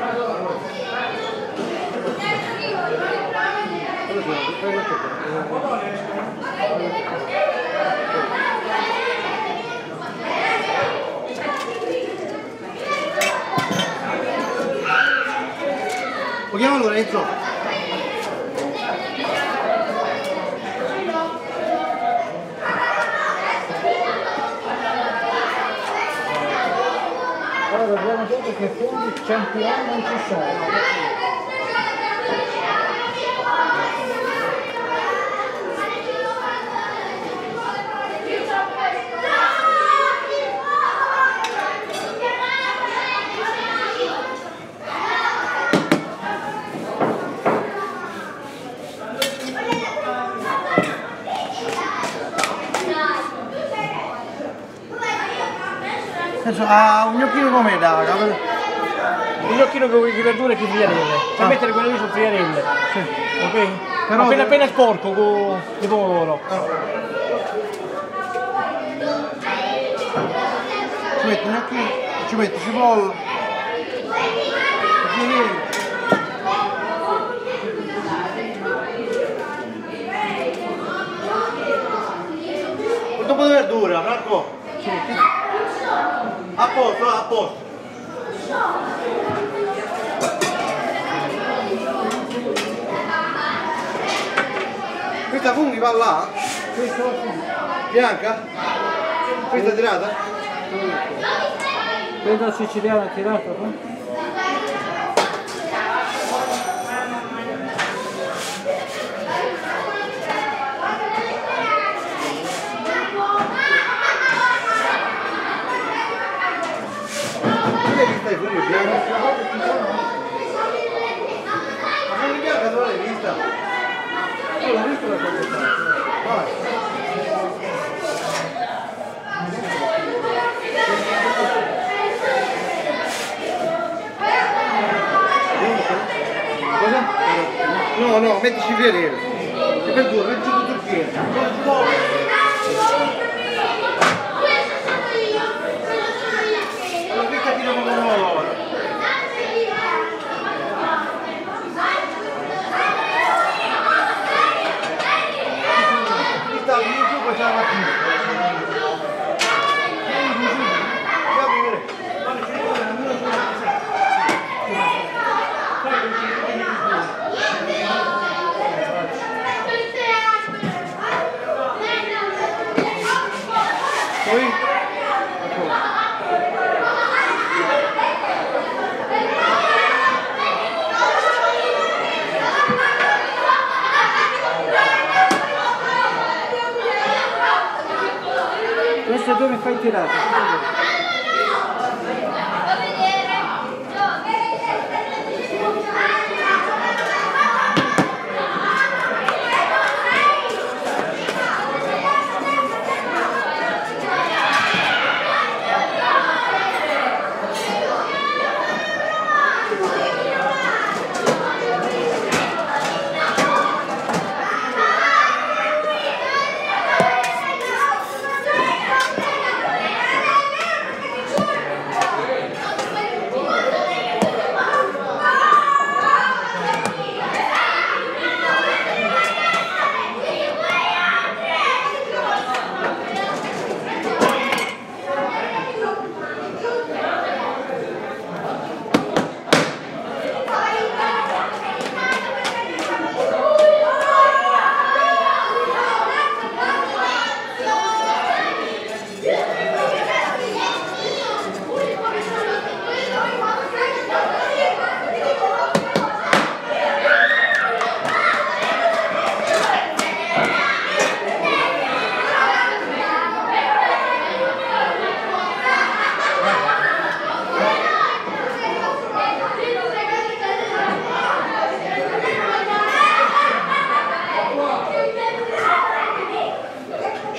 Lo chiamo Lorenzo? Allora abbiamo detto che fondi campioni non ci sono. Ah, un gnocchino come da? Un gnocchino con le verdure e che friarelle. Cioè mettere quelle lì su friarelle. Sì. Ok? Però appena sporco con il pomodoro. Ci metti gnocchino, ci metti cipolla. Friarelle. Un po' di verdura, Franco. A posto, a posto. Questa funghi va là? Bianca? Questa tirata? Quella siciliana tirata, no? Stai fuori bianca? Ma fuori bianca dove l'hai vista? Io l'ho vista la quantità. Vai. Cosa? No, no, mettici friarelle. E per due, metti tutto il pieno. Questo dove fai tirare?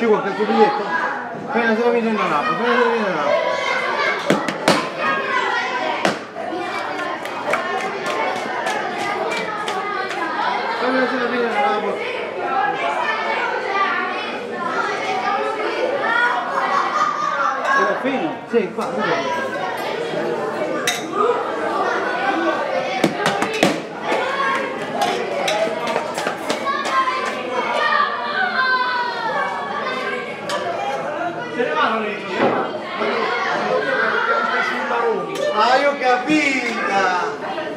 Ci vuole il tuo biglietto? Appena se la viene a Napoli, appena se la viene a Napoli. Appena se la viene a Napoli. Fino? Sì, qua, vedete. Ah, io ho capito!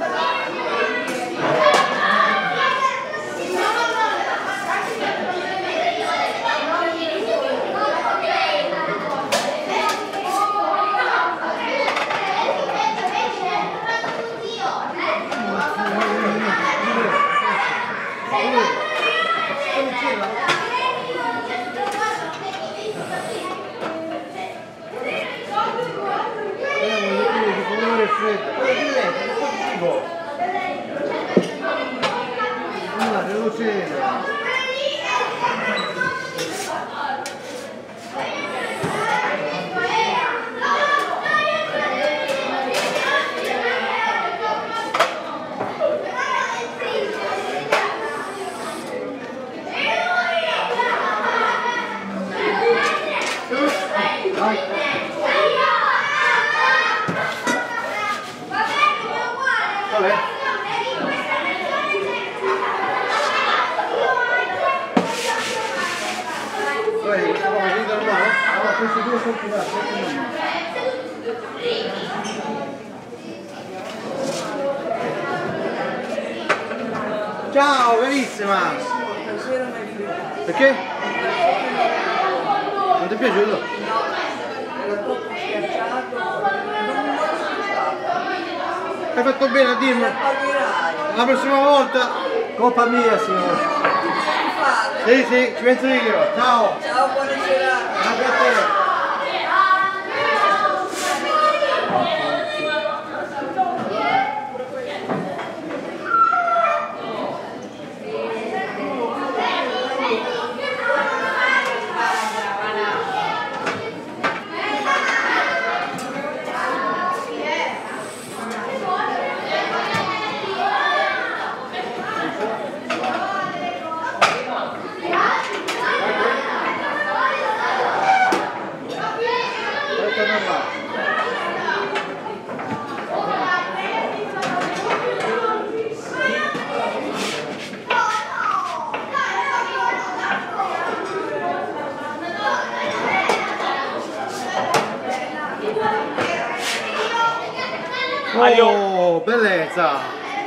Questi due sono tirati. Ciao, carissima! Perché? Non ti è piaciuto? Era troppo schiacciato, non mi Hai fatto bene a dirmi. pagherai. La prossima volta. Colpa mia, signore. Sì, sì, ci penso io. Ciao. Ciao, buona serata. Anche a te. Oh, bellezza!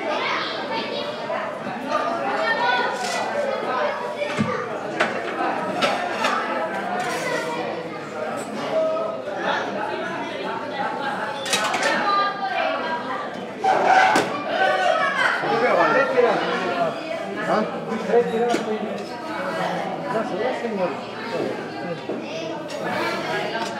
Tre tirati. Adesso, signore.